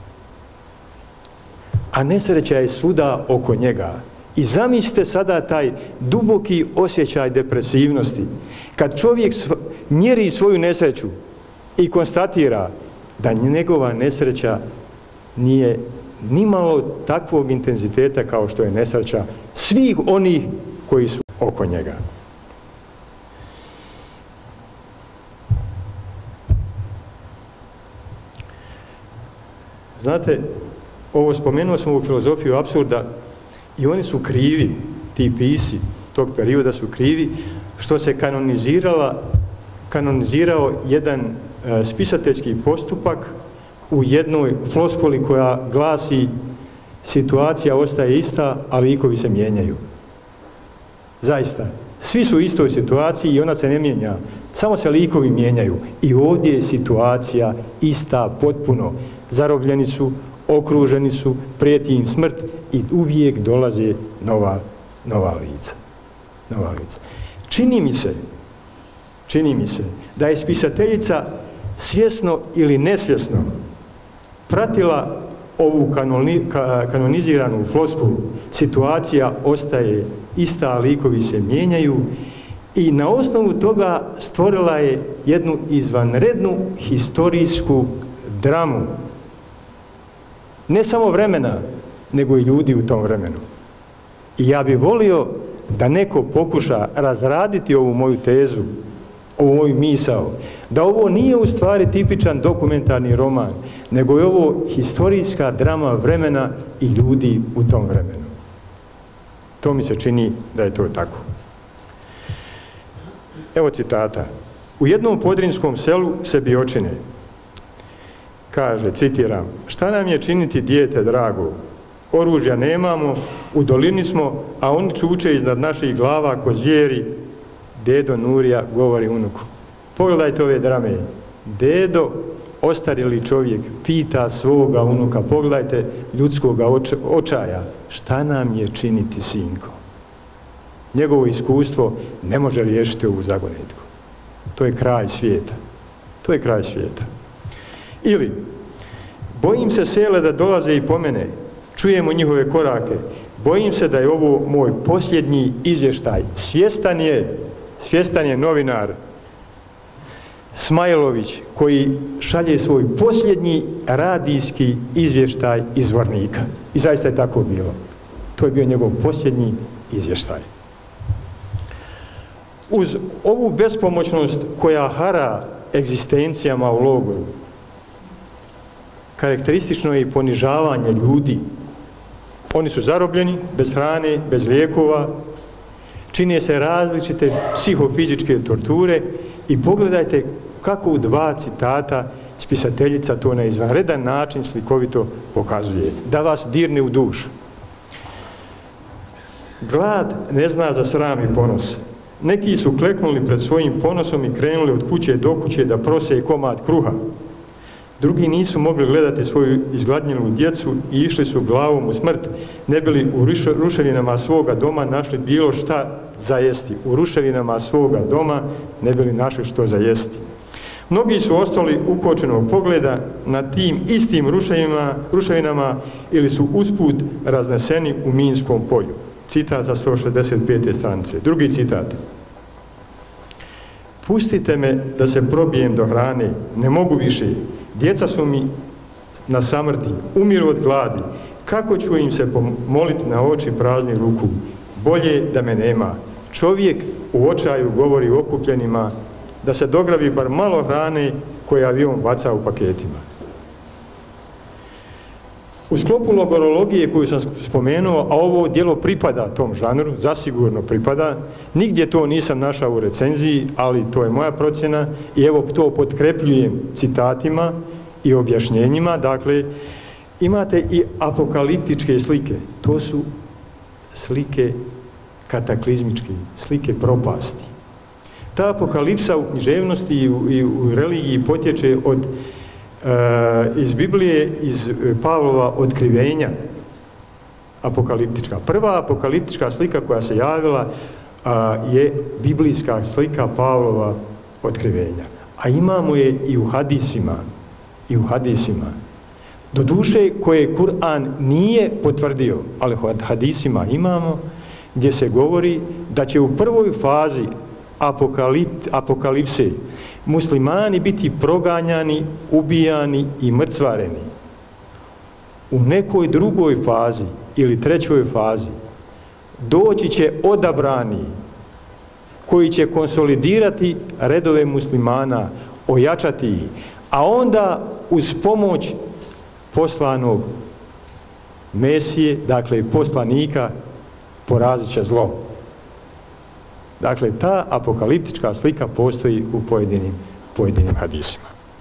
A nesreća je svuda oko njega. I zamislite sada taj duboki osjećaj depresivnosti. Kad čovjek mjeri svoju nesreću i konstatira da njegova nesreća nije nimalo takvog intenziteta kao što je nesreća svih onih koji su oko njega. Znate, ovo spomenuo smo u filozofiju apsurda i oni su krivi ti pisci tog perioda su krivi što se kanonizirala, kanonizirao jedan e, spisateljski postupak u jednoj floskuli koja glasi situacija ostaje ista, a likovi se mijenjaju. Zaista, svi su u istoj situaciji i ona se ne mijenja, samo se likovi mijenjaju. I ovdje je situacija ista potpuno. Zarobljeni su, okruženi su, prijeti im smrt i uvijek dolaze nova, nova lica. Nova lica. Čini mi se, čini mi se da je spisateljica svjesno ili nesvjesno pratila ovu kanoni, ka, kanoniziranu floskulu. Situacija ostaje ista, a likovi se mijenjaju i na osnovu toga stvorila je jednu izvanrednu historijsku dramu. Ne samo vremena, nego i ljudi u tom vremenu. I ja bih volio da neko pokuša razraditi ovu moju tezu, ovu moju misao, da ovo nije u stvari tipičan dokumentarni roman, nego je ovo historijska drama vremena i ljudi u tom vremenu. To mi se čini da je to tako. Evo citata. U jednom podrinskom selu Sebiočine kaže, citiram, šta nam je činiti, dijete drago? Oružja nemamo, u dolini smo, a oni čuče iznad naših glava ko zvijeri. Dedo Nurija govori unuku. Pogledajte ove drame. Dedo, ostarjeli čovjek, pita svoga unuka, pogledajte ljudskoga očaja, šta nam je činiti, sinko? Njegovo iskustvo ne može riješiti ovu zagonetku. To je kraj svijeta. To je kraj svijeta. Ili, bojim se sele da dolaze i po mene, čujemo njihove korake, bojim se da je ovo moj posljednji izvještaj. Svjestan je, svjestan je novinar Smajlović koji šalje svoj posljednji radijski izvještaj iz Vornika. I zaista je tako bilo. To je bio njegov posljednji izvještaj. Uz ovu bespomoćnost koja hara egzistencijama u logoru, karakteristično je i ponižavanje ljudi. Oni su zarobljeni, bez hrane, bez lijekova, čine se različite psihofizičke torture i pogledajte kako u dva citata spisateljica to na izvanredan način slikovito pokazuje, da vas dirne u dušu. Glad ne zna za sram i ponos. Neki su kleknuli pred svojim ponosom i krenuli od kuće do kuće da prose komad kruha. Drugi nisu mogli gledati svoju izgladnjelu djecu i išli su glavom u smrt, ne bili u ruševinama svoga doma našli bilo šta za jesti. U ruševinama svoga doma ne bili našli što za jesti. Mnogi su ostali ukočenog pogleda na tim istim ruševinama, ruševinama ili su usput razneseni u minskom polju. Citat za sto šezdeset pete stranice. Drugi citat. Pustite me da se probijem do hrane, ne mogu više. Djeca su mi na samrti, umiru od gladi. Kako ću im se pomoliti na oči prazni ruku? Bolje da me nema. Čovjek u očaju govori okupljenima da se dograbi bar malo hrane koje avion baca u paketima. U sklopu logorologije koju sam spomenuo, a ovo djelo pripada tom žanru, zasigurno pripada, nigdje to nisam našao u recenziji, ali to je moja procjena i evo to potkrepljujem citatima i objašnjenjima. Dakle, imate i apokaliptičke slike, to su slike kataklizmičke, slike propasti. Ta apokalipsa u književnosti i u, i u religiji potječe od iz Biblije, iz Pavlova otkrivenja apokaliptička. Prva apokaliptička slika koja se javila a, je biblijska slika Pavlova otkrivenja. A imamo je i u hadisima. I u hadisima. Doduše koje Kur'an nije potvrdio, ali u hadisima imamo, gdje se govori da će u prvoj fazi apokalipt, apokalipse muslimani biti proganjani, ubijani i mrcvareni. U nekoj drugoj fazi ili trećoj fazi doći će odabrani koji će konsolidirati redove muslimana, ojačati ih, a onda uz pomoć poslanog Mesije, dakle poslanika, porazit će zlo. Dakle, ta apokaliptička slika postoji u pojedinim, pojedinim hadisima.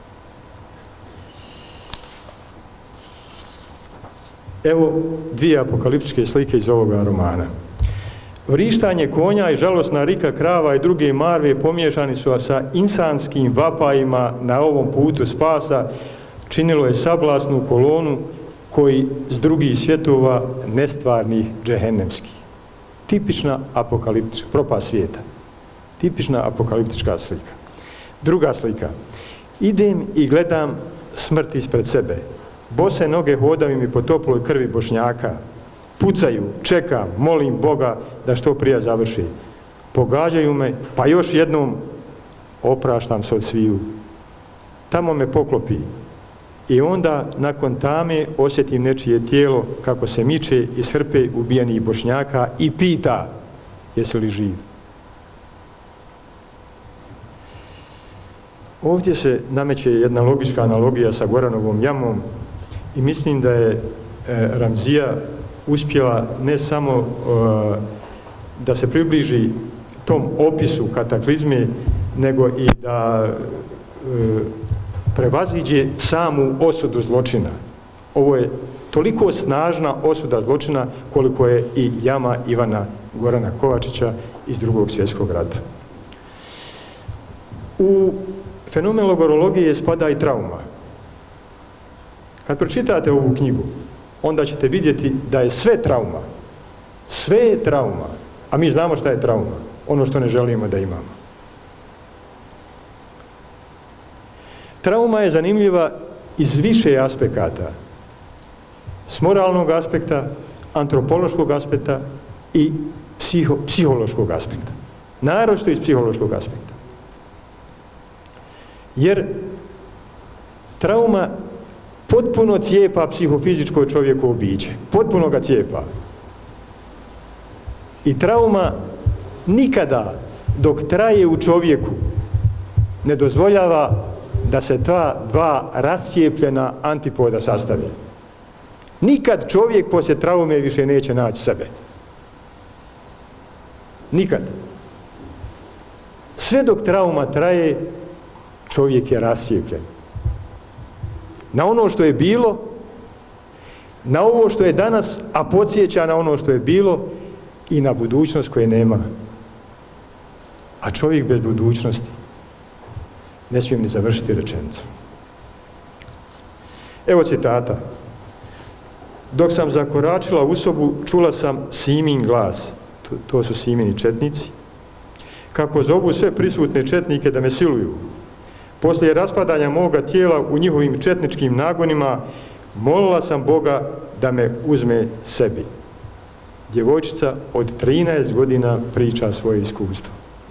Evo dvije apokaliptičke slike iz ovoga romana. Vrištanje konja i žalosna rika krava i druge marve pomiješani su sa insanskim vapajima na ovom putu spasa, činilo je sablasnu kolonu koji s drugih svjetova nestvarnih džehennemskih. Tipična apokaliptička, propast svijeta. Tipična apokaliptička slika. Druga slika. Idem i gledam smrt ispred sebe. Bose noge hodaju mi po toploj krvi Bošnjaka. Pucaju, čekam, molim Boga da što prije završi. Pogađaju me, pa još jednom opraštam se od sviju. Tamo me poklopi. I onda, nakon tame, osjetim nečije tijelo kako se miče iz hrpe ubijenih Bošnjaka i pita, jesi li živ? Ovdje se nameće jedna logička analogija sa Goranovom jamom i mislim da je e, Ramzija uspjela ne samo e, da se približi tom opisu kataklizme, nego i da e, prevaziđe samu osudu zločina. Ovo je toliko snažna osuda zločina koliko je i jama Ivana Gorana Kovačića iz Drugog svjetskog rata. U fenomen logorologije spada i trauma. Kad pročitate ovu knjigu, onda ćete vidjeti da je sve trauma. Sve je trauma. A mi znamo šta je trauma. Ono što ne želimo da imamo. Trauma je zanimljiva iz više aspekata. S moralnog aspekta, antropološkog aspekta i psiho, psihološkog aspekta. Naročito iz psihološkog aspekta. Jer trauma potpuno cijepa psihofizičko čovjekovo biće. Potpuno ga cijepa. I trauma nikada dok traje u čovjeku ne dozvoljava da se ta dva rascijepljena antipoda sastavi. Nikad čovjek poslije traume više neće naći sebe. Nikad. Sve dok trauma traje, čovjek je rascijepljen. Na ono što je bilo, na ovo što je danas, a podsjeća na ono što je bilo i na budućnost koje nema. A čovjek bez budućnosti, ne smijem ni završiti rečenicu. Evo citata. Dok sam zakoračila u sobu, čula sam Simin glas, to, to su Simini četnici, kako zovu sve prisutne četnike da me siluju. Poslije raspadanja moga tijela u njihovim četničkim nagonima, molila sam Boga da me uzme sebi. Djevojčica od trinaest godina priča svoje iskustvo.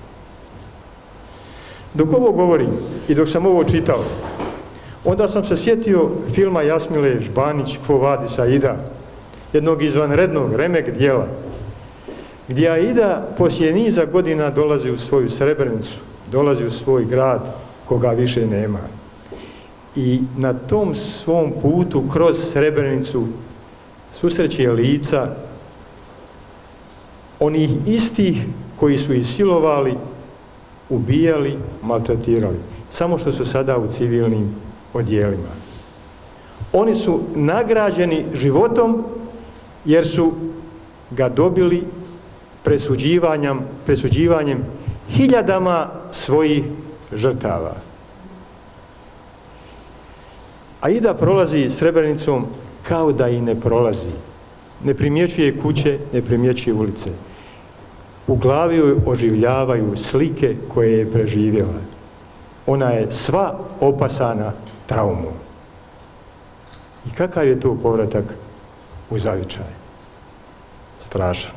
Dok ovo govorim i dok sam ovo čitao, onda sam se sjetio filma Jasmile Žbanić Quo Vadis Aida, jednog izvanrednog remek dijela, gdje Aida poslije niza godina dolazi u svoju Srebrenicu, dolazi u svoj grad koga više nema. I na tom svom putu kroz Srebrenicu susreće lica onih istih koji su ih silovali, ubijali, maltretirali. Samo što su sada u civilnim odjelima. Oni su nagrađeni životom jer su ga dobili presuđivanjem, presuđivanjem hiljadama svojih žrtava. Aida prolazi Srebrenicom kao da i ne prolazi. Ne primjećuje kuće, ne primjećuje ulice. U glavi joj oživljavaju slike koje je preživjela. Ona je sva opasana traumom. I kakav je to povratak u zavičaj? Strašan.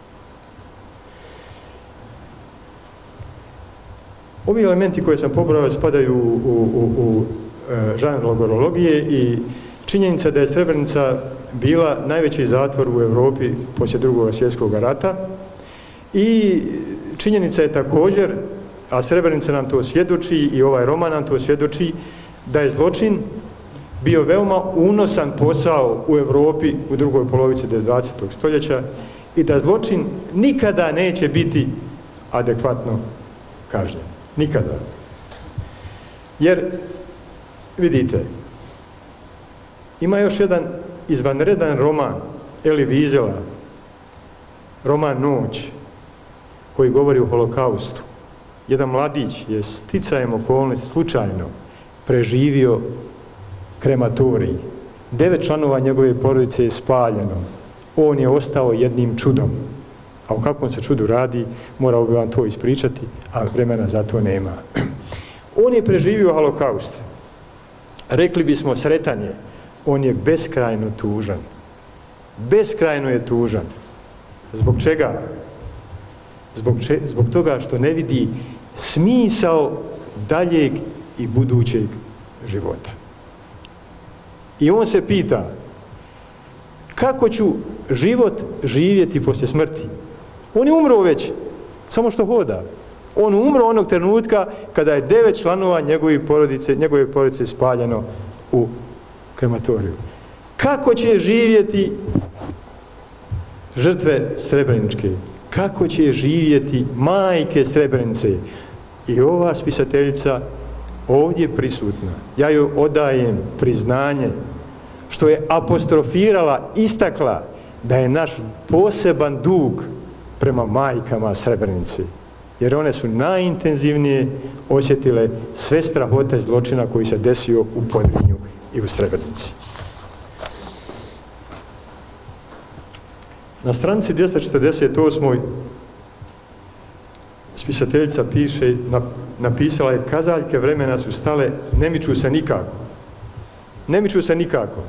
Ovi elementi koje sam pobrao spadaju u, u, u, u žanr logorologije i činjenica da je Srebrenica bila najveći zatvor u Europi poslije Drugog svjetskog rata i činjenica je također, a Srebrenica nam to svjedoči i ovaj roman nam to svjedoči, da je zločin bio veoma unosan posao u Europi u drugoj polovici dvadesetog stoljeća i da zločin nikada neće biti adekvatno kažnjen. Nikada. Jer, vidite, ima još jedan izvanredan roman Elie Wiesela, roman Noć, koji govori o holokaustu. Jedan mladić je sticajem okolnosti slučajno preživio krematorij. Devet članova njegove porodice je spaljeno. On je ostao jednim čudom. A o kakvom se čudu radi, morao bi vam to ispričati, a vremena za to nema. On je preživio holokaust. Rekli bismo sretan je. On je beskrajno tužan. Beskrajno je tužan. Zbog čega? Zbog, če, zbog toga što ne vidi smisao daljeg i budućeg života. I on se pita, kako ću život živjeti poslije smrti? On je umro već, samo što hoda. On umro onog trenutka kada je devet članova njegove porodice, njegove porodice spaljeno u krematoriju. Kako će živjeti žrtve Srebreničke? Kako će živjeti majke Srebrenice? I ova spisateljica ovdje prisutna, ja joj odajem priznanje što je apostrofirala, istakla da je naš poseban dug prema majkama Srebrenice. Jer one su najintenzivnije osjetile sve strahote zločina koji se desio u Podrinju i u Srebrenici. Na stranici dvjesto četrdeset osam. spisateljica piše, napisala je, kazaljke vremena su stale, ne miču se nikako. Ne miču se nikako.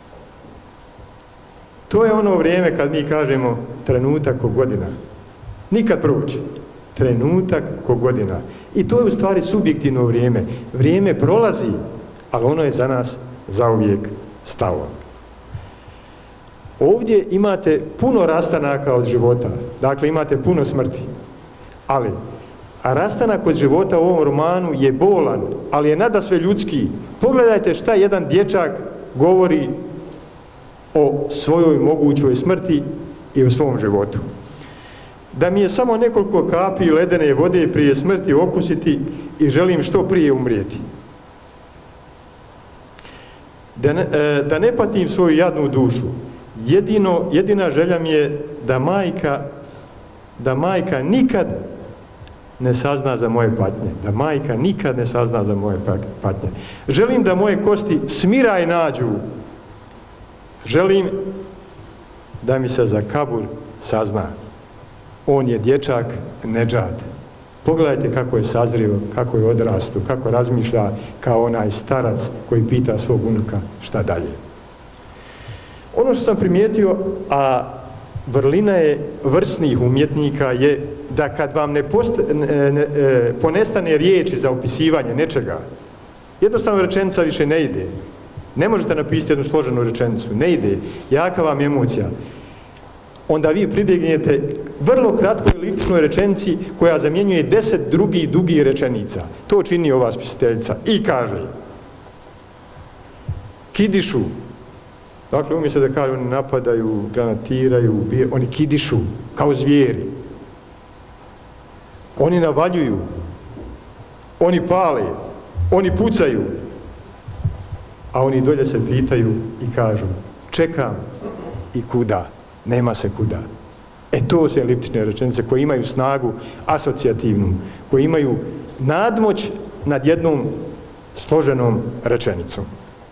To je ono vrijeme kad mi kažemo trenutak ko godina. Nikad proći. Trenutak ko godina. I to je u stvari subjektivno vrijeme. Vrijeme prolazi, ali ono je za nas zauvijek stalo. Ovdje imate puno rastanaka od života. Dakle, imate puno smrti. Ali, a rastanak od života u ovom romanu je bolan, ali je nadasve ljudski. Pogledajte šta jedan dječak govori o svojoj mogućoj smrti i o svom životu. Da mi je samo nekoliko kapi ledene vode prije smrti okusiti i želim što prije umrijeti. Da ne, da ne patim svoju jadnu dušu. Jedino, jedina želja mi je da majka, da majka nikad ne sazna za moje patnje. Da majka nikad ne sazna za moje patnje. Želim da moje kosti smiraj nađu. Želim da mi se za kabur sazna. On je dječak Nedžad. Pogledajte kako je sazrio, kako je odrastu, kako razmišlja kao onaj starac koji pita svog unuka šta dalje. Ono što sam primijetio, a vrlina je vrsnih umjetnika, je da kad vam ne, post, ne, ne ponestane riječi za opisivanje nečega, jednostavno rečenica više ne ide. Ne možete napisati jednu složenu rečenicu, ne ide, jaka vam emocija. Onda vi pribjegnete vrlo kratkoj eliptičnoj rečenici koja zamjenjuje deset drugih dugih rečenica. To čini ova spisateljica i kaže: kidišu. Dakle, umjesto da kaže oni napadaju, granatiraju, ubije, oni kidišu kao zvijeri. Oni navaljuju, oni pale, oni pucaju, a oni dolje se pitaju i kažu: čekam i kuda? Nema se kuda. E to su eliptične rečenice koje imaju snagu asocijativnu, koje imaju nadmoć nad jednom složenom rečenicom.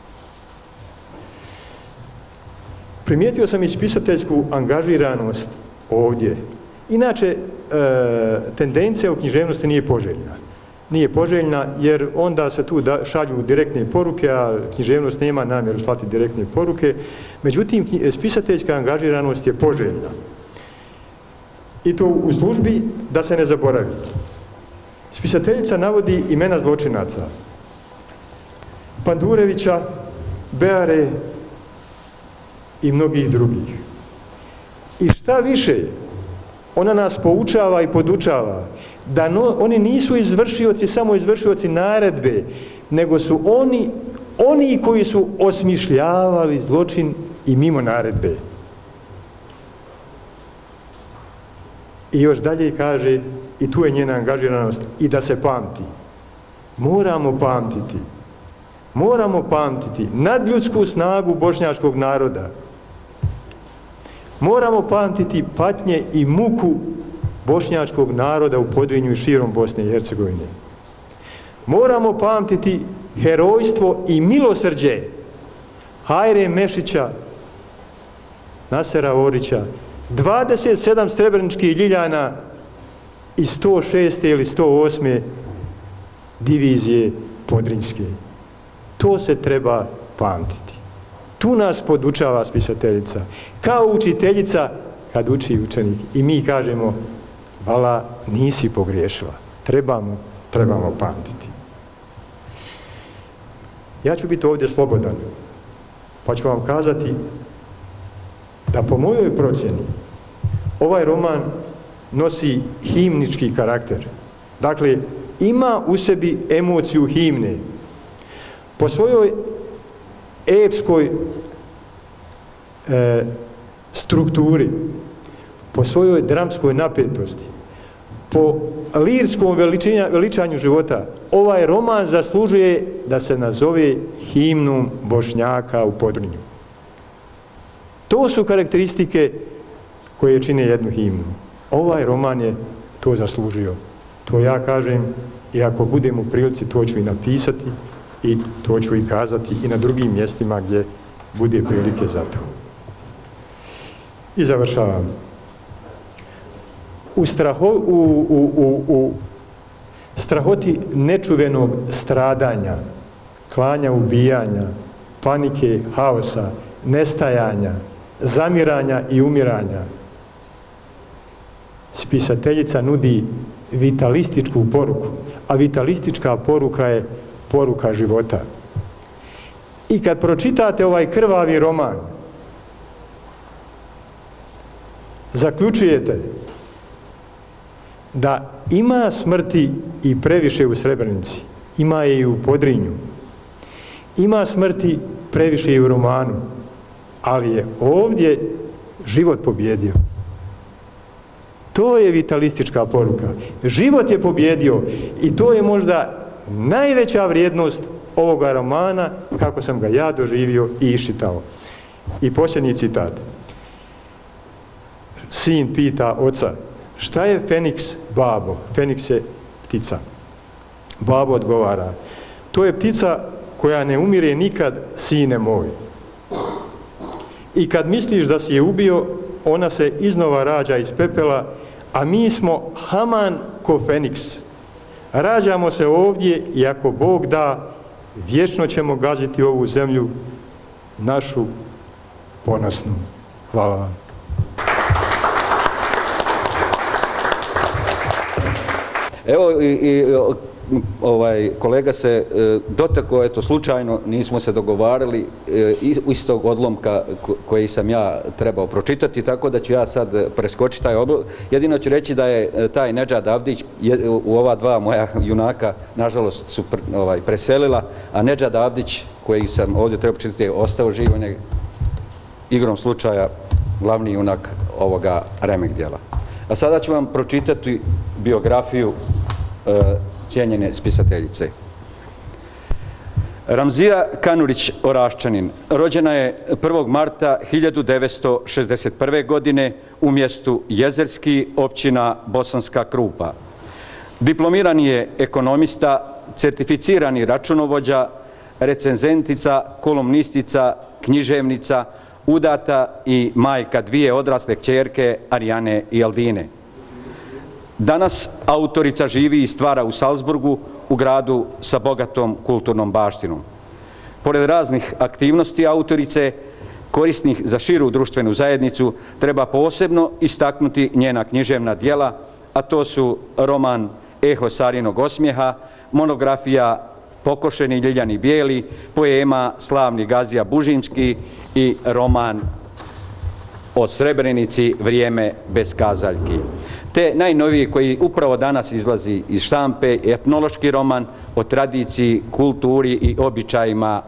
Primijetio sam i spisateljsku angažiranost ovdje. Inače, e, tendencija u književnosti nije poželjna. Nije poželjna jer onda se tu da, šalju direktne poruke, a književnost nema namjeru slati direktne poruke. Međutim, spisateljska angažiranost je poželjna. I to u službi da se ne zaboravi. Spisateljica navodi imena zločinaca: Pandurevića, Beare i mnogih drugih. I šta više, ona nas poučava i podučava da no, oni nisu izvršioci, samo izvršioci naredbe, nego su oni, oni koji su osmišljavali zločin i mimo naredbe. I još dalje kaže, i tu je njena angažiranost, i da se pamti. Moramo pamtiti. Moramo pamtiti nadljudsku snagu bošnjačkog naroda. Moramo pamtiti patnje i muku bošnjačkog naroda u Podrinju i širom Bosne i Hercegovine. Moramo pamtiti herojstvo i milosrđe Hajre Mešića, Nasera Orića, dvadeset sedam srebreničkih ljiljana i sto šeste ili sto osme divizije Podrinjske. To se treba pamtiti. Tu nas podučava spisateljica. Kao učiteljica kad uči učenik. I mi kažemo, vala, nisi pogriješila. Trebamo, trebamo pamtiti. Ja ću biti ovdje slobodan. Pa ću vam kazati da po mojoj procjeni ovaj roman nosi himnički karakter. Dakle, ima u sebi emociju himne. Po svojoj epskoj e, strukturi, po svojoj dramskoj napetosti, po lirskom veličinja, veličanju života, ovaj roman zaslužuje da se nazove himnom Bošnjaka u Podrinju. To su karakteristike koje čine jednu himnu. Ovaj roman je to zaslužio. To ja kažem, i ako budem u prilici, to ću i napisati i to ću i kazati i na drugim mjestima gdje bude prilike za to. I završavam. U, straho, u, u, u, u strahoti nečuvenog stradanja, klanja ubijanja, panike, haosa, nestajanja, zamiranja i umiranja, spisateljica nudi vitalističku poruku, a vitalistička poruka je poruka života. I kad pročitate ovaj krvavi roman, zaključujete da ima smrti i previše u Srebrenici, ima je i u Podrinju, ima smrti previše i u romanu, ali je ovdje život pobjedio. To je vitalistička poruka. Život je pobjedio i to je možda najveća vrijednost ovoga romana, kako sam ga ja doživio i iščitao. I posljednji citat. Sin pita oca, šta je Feniks, babo? Feniks je ptica. Babo odgovara, to je ptica koja ne umire nikad, sine moj. I kad misliš da si je ubio, ona se iznova rađa iz pepela, a mi smo Haman ko Feniks. Rađamo se ovdje i ako Bog da, vječno ćemo gaziti ovu zemlju, našu ponosnu. Hvala vam. Evo, i, i, ovaj, kolega se e, dotakao, eto, slučajno, nismo se dogovarali, e, istog odlomka koji sam ja trebao pročitati, tako da ću ja sad preskočiti taj odlom. Jedino ću reći da je taj Nedžad Avdić, je, u ova dva moja junaka, nažalost, su pr, ovaj, preselila, a Nedžad Avdić, koji sam ovdje trebao pročitati, ostao živ, on je igrom slučaja glavni junak ovoga remek djela. A sada ću vam pročitati biografiju e, cijenjene spisateljice. Ramzija Kanurić Oraščanin rođena je prvog marta hiljadu devetsto šezdeset prve. godine u mjestu Jezerski, općina Bosanska Krupa. Diplomirani je ekonomista, certificirani računovođa, recenzentica, kolumnistica, književnica, udata i majka dvije odrasle kćerke Arijane i Aldine. Danas autorica živi i stvara u Salzburgu, u gradu sa bogatom kulturnom baštinom. Pored raznih aktivnosti autorice, korisnih za širu društvenu zajednicu, treba posebno istaknuti njena književna djela, a to su roman Eho Sarinog osmijeha, monografija Pokošeni ljiljani bijeli, poema Slavni Gazija Bužinski i roman o Srebrenici Vrijeme bez kazaljki. Te najnoviji koji upravo danas izlazi iz štampe, etnološki roman o tradiciji, kulturi i običajima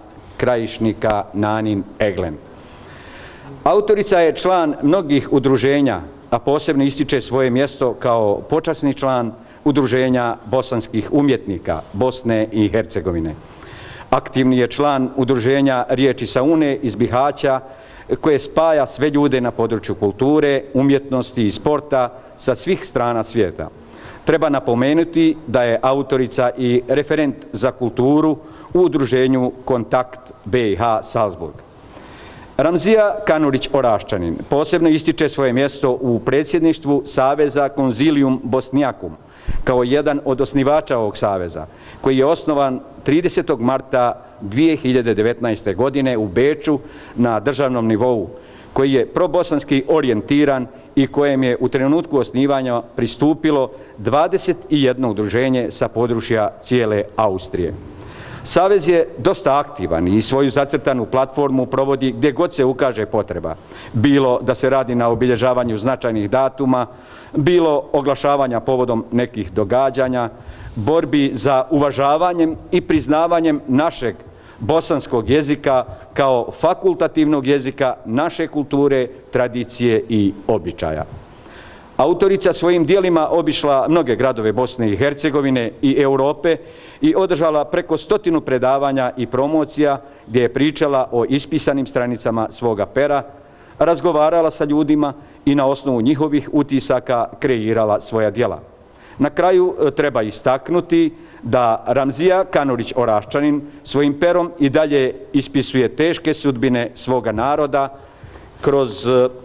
krajišnika Nanin Eglem. Autorica je član mnogih udruženja a posebno ističe svoje mjesto kao počasni član Udruženja bosanskih umjetnika Bosne i Hercegovine. Aktivni je član Udruženja Riječi sa Une iz Bihaća, koje spaja sve ljude na području kulture, umjetnosti i sporta sa svih strana svijeta. Treba napomenuti da je autorica i referent za kulturu u udruženju Kontakt B i H Salzburg. Ramzija Kanurić-Oraščanin posebno ističe svoje mjesto u predsjedništvu Saveza Konzilium Bosnijakum, kao jedan od osnivača ovog saveza, koji je osnovan tridesetog marta dvije hiljade devetnaeste. godine u Beču na državnom nivou, koji je probosanski orijentiran i kojem je u trenutku osnivanja pristupilo dvadeset jedno udruženje sa područja cijele Austrije. Savez je dosta aktivan i svoju zacrtanu platformu provodi gdje god se ukaže potreba. Bilo da se radi na obilježavanju značajnih datuma, bilo oglašavanja povodom nekih događanja, borbi za uvažavanjem i priznavanjem našeg bosanskog jezika kao fakultativnog jezika naše kulture, tradicije i običaja. Autorica svojim dijelima obišla mnoge gradove Bosne i Hercegovine i Europe i održala preko stotinu predavanja i promocija gdje je pričala o ispisanim stranicama svoga pera, razgovarala sa ljudima i na osnovu njihovih utisaka kreirala svoja djela. Na kraju treba istaknuti da Ramzija Kanurić-Oraščanin svojim perom i dalje ispisuje teške sudbine svoga naroda kroz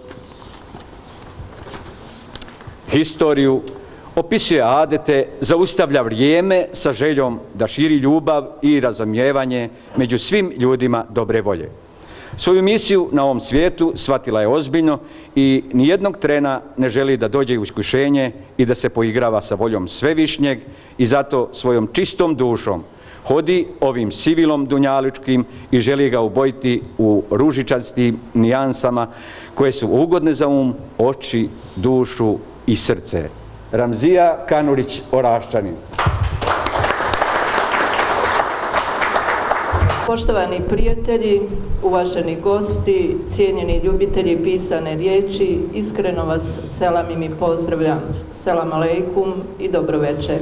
historiju, opisuje adete, zaustavlja vrijeme sa željom da širi ljubav i razumijevanje među svim ljudima dobre volje. Svoju misiju na ovom svijetu shvatila je ozbiljno i nijednog trena ne želi da dođe u iskušenje i da se poigrava sa voljom Svevišnjeg i zato svojom čistom dušom hodi ovim sivilom dunjaličkim i želi ga ubojiti u ružičastim nijansama koje su ugodne za um, oči, dušu i srce. Ramzija Kanurić-Oraščanin. Poštovani prijatelji, uvaženi gosti, cijenjeni ljubitelji pisane riječi, iskreno vas selamim i pozdravljam. Selam alejkum i dobro večer.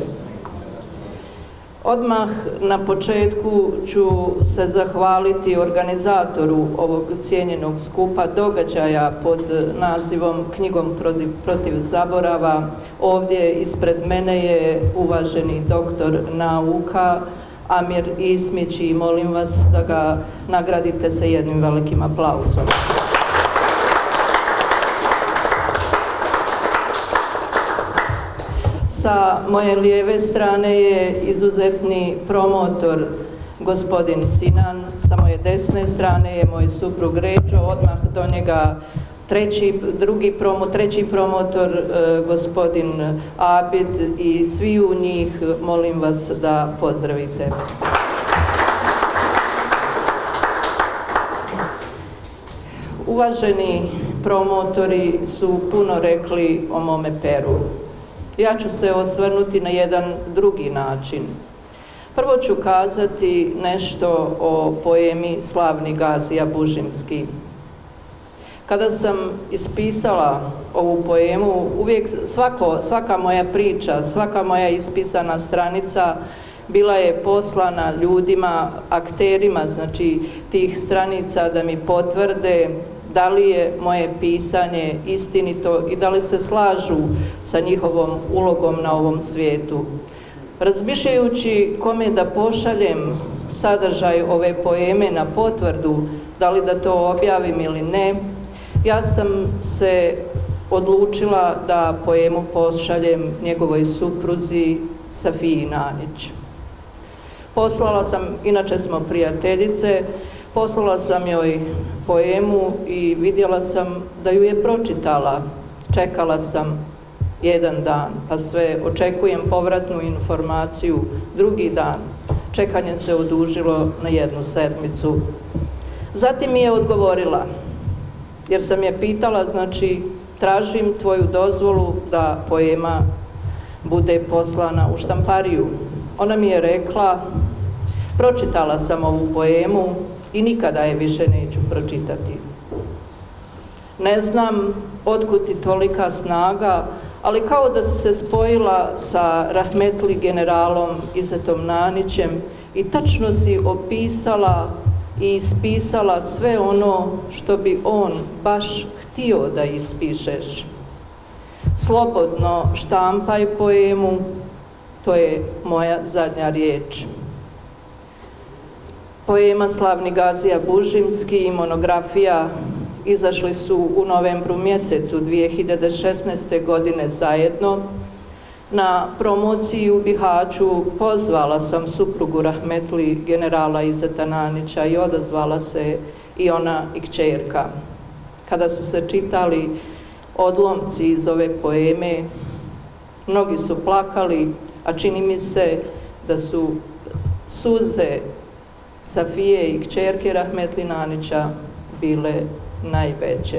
Odmah na početku ću se zahvaliti organizatoru ovog cijenjenog skupa događaja pod nazivom Knjigom protiv, protiv zaborava. Ovdje ispred mene je uvaženi doktor nauka Amir Ismić i molim vas da ga nagradite sa jednim velikim aplauzom. Sa moje lijeve strane je izuzetni promotor gospodin Sinan, sa moje desne strane je moj suprug Ređo, odmah do njega treći, drugi promo, treći promotor e, gospodin Abid i svi u njih molim vas da pozdravite. Uvaženi promotori su puno rekli o mome peru. Ja ću se osvrnuti na jedan drugi način. Prvo ću kazati nešto o poemi Slavni Gazija Bužimski. Kada sam ispisala ovu poemu, uvijek svako, svaka moja priča, svaka moja ispisana stranica bila je poslana ljudima, akterima, znači tih stranica da mi potvrde da li je moje pisanje istinito i da li se slažu sa njihovom ulogom na ovom svijetu. Razmišljajući kome da pošaljem sadržaj ove poeme na potvrdu, da li da to objavim ili ne, ja sam se odlučila da poemu pošaljem njegovoj supruzi Safiji Nanić. Poslala sam, inače smo prijateljice, poslala sam joj poemu i vidjela sam da ju je pročitala. Čekala sam jedan dan, pa sve očekujem povratnu informaciju drugi dan. Čekanje se odužilo na jednu sedmicu. Zatim mi je odgovorila, jer sam je pitala, znači, tražim tvoju dozvolu da poema bude poslana u štampariju. Ona mi je rekla, pročitala sam ovu poemu i nikada je više neću pročitati. Ne znam otkud ti tolika snaga, ali kao da si se spojila sa rahmetli generalom Izetom Nanićem i tačno si opisala i ispisala sve ono što bi on baš htio da ispišeš. Slobodno štampaj poemu, to je moja zadnja riječ. Poema Slavni Gazija Bužimski i monografija izašli su u novembru mjesecu dvije hiljade šesnaeste. godine zajedno. Na promociji u Bihaću pozvala sam suprugu rahmetli generala Izeta Nanića i odazvala se i ona i kćerka. Kada su se čitali odlomci iz ove poeme, mnogi su plakali, a čini mi se da su suze Safije i kćerke rahmetli Nanića bile najveće.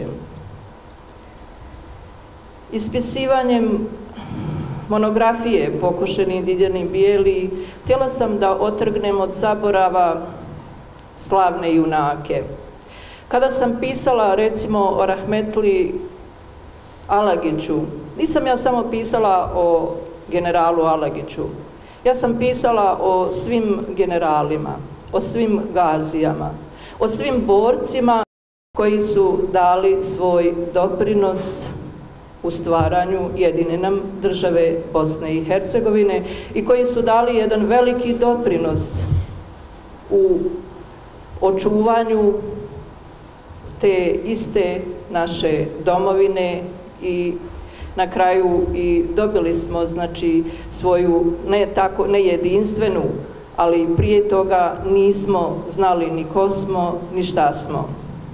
Ispisivanjem monografije Pokošeni diljeni bijeli htjela sam da otrgnem od zaborava slavne junake. Kada sam pisala recimo o rahmetli Alagiću, nisam ja samo pisala o generalu Alagiću, ja sam pisala o svim generalima, o svim gazijama, o svim borcima koji su dali svoj doprinos u stvaranju jedine nam države Bosne i Hercegovine i koji su dali jedan veliki doprinos u očuvanju te iste naše domovine i na kraju i dobili smo znači svoju ne tako ne jedinstvenu, ali prije toga nismo znali ni ko smo, ni šta smo.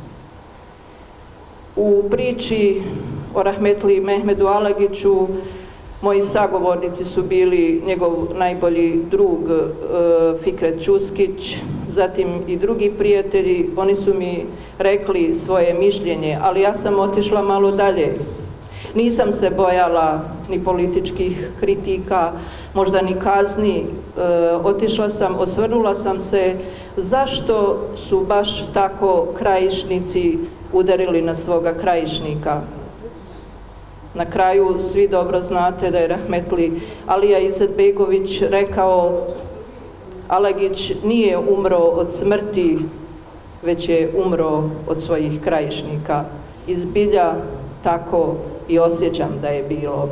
U priči o rahmetli Mehmedu Alagiću moji sagovornici su bili njegov najbolji drug e, Fikret Čuskić, zatim i drugi prijatelji. Oni su mi rekli svoje mišljenje, ali ja sam otišla malo dalje. Nisam se bojala ni političkih kritika, možda ni kazni. E, otišla sam, osvrnula sam se zašto su baš tako krajišnici udarili na svoga krajišnika. Na kraju svi dobro znate da je rahmetli Alija Izetbegović rekao: Alagić nije umro od smrti, već je umro od svojih krajišnika. I zbilja tako i osjećam da je bilo.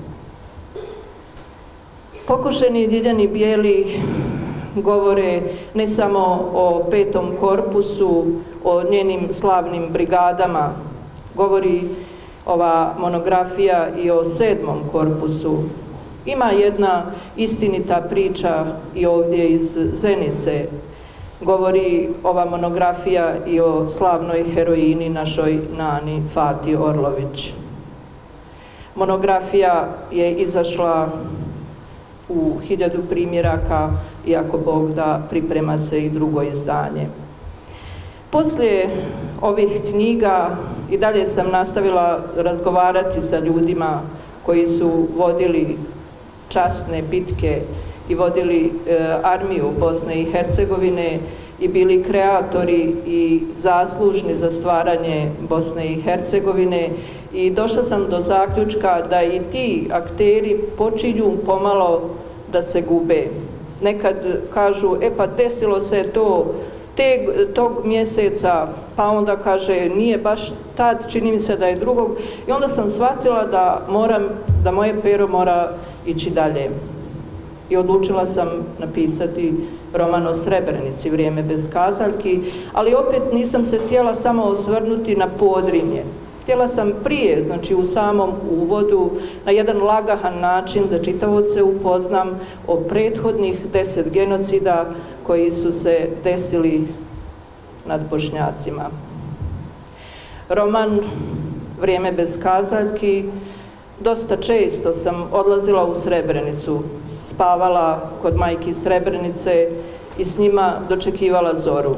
Pokošeni diljeni bijeli govore ne samo o petom korpusu, o njenim slavnim brigadama, govori ova monografija i o sedmom korpusu. Ima jedna istinita priča i ovdje iz Zenice. Govori ova monografija i o slavnoj heroini našoj Nani Fati Orlović. Monografija je izašla u hiljadu primjeraka i ako Bog da priprema se i drugo izdanje. Poslije ovih knjiga i dalje sam nastavila razgovarati sa ljudima koji su vodili časne bitke i vodili e, armiju Bosne i Hercegovine i bili kreatori i zaslužni za stvaranje Bosne i Hercegovine, i došla sam do zaključka da i ti akteri počinju pomalo da se gube. Nekad kažu, e pa desilo se to Te, tog mjeseca, pa onda kaže nije baš tad, čini mi se da je drugog, i onda sam shvatila da moram, da moje pero mora ići dalje. I odlučila sam napisati roman o Srebrenici, Vrijeme bez kazaljki, ali opet nisam se htjela samo osvrnuti na Podrinje. Htjela sam prije, znači u samom uvodu, na jedan lagahan način da čitaoce upoznam o prethodnih deset genocida koji su se desili nad Bošnjacima. Roman Vrijeme bez kazaljki, dosta često sam odlazila u Srebrenicu, spavala kod majki Srebrenice i s njima dočekivala zoru.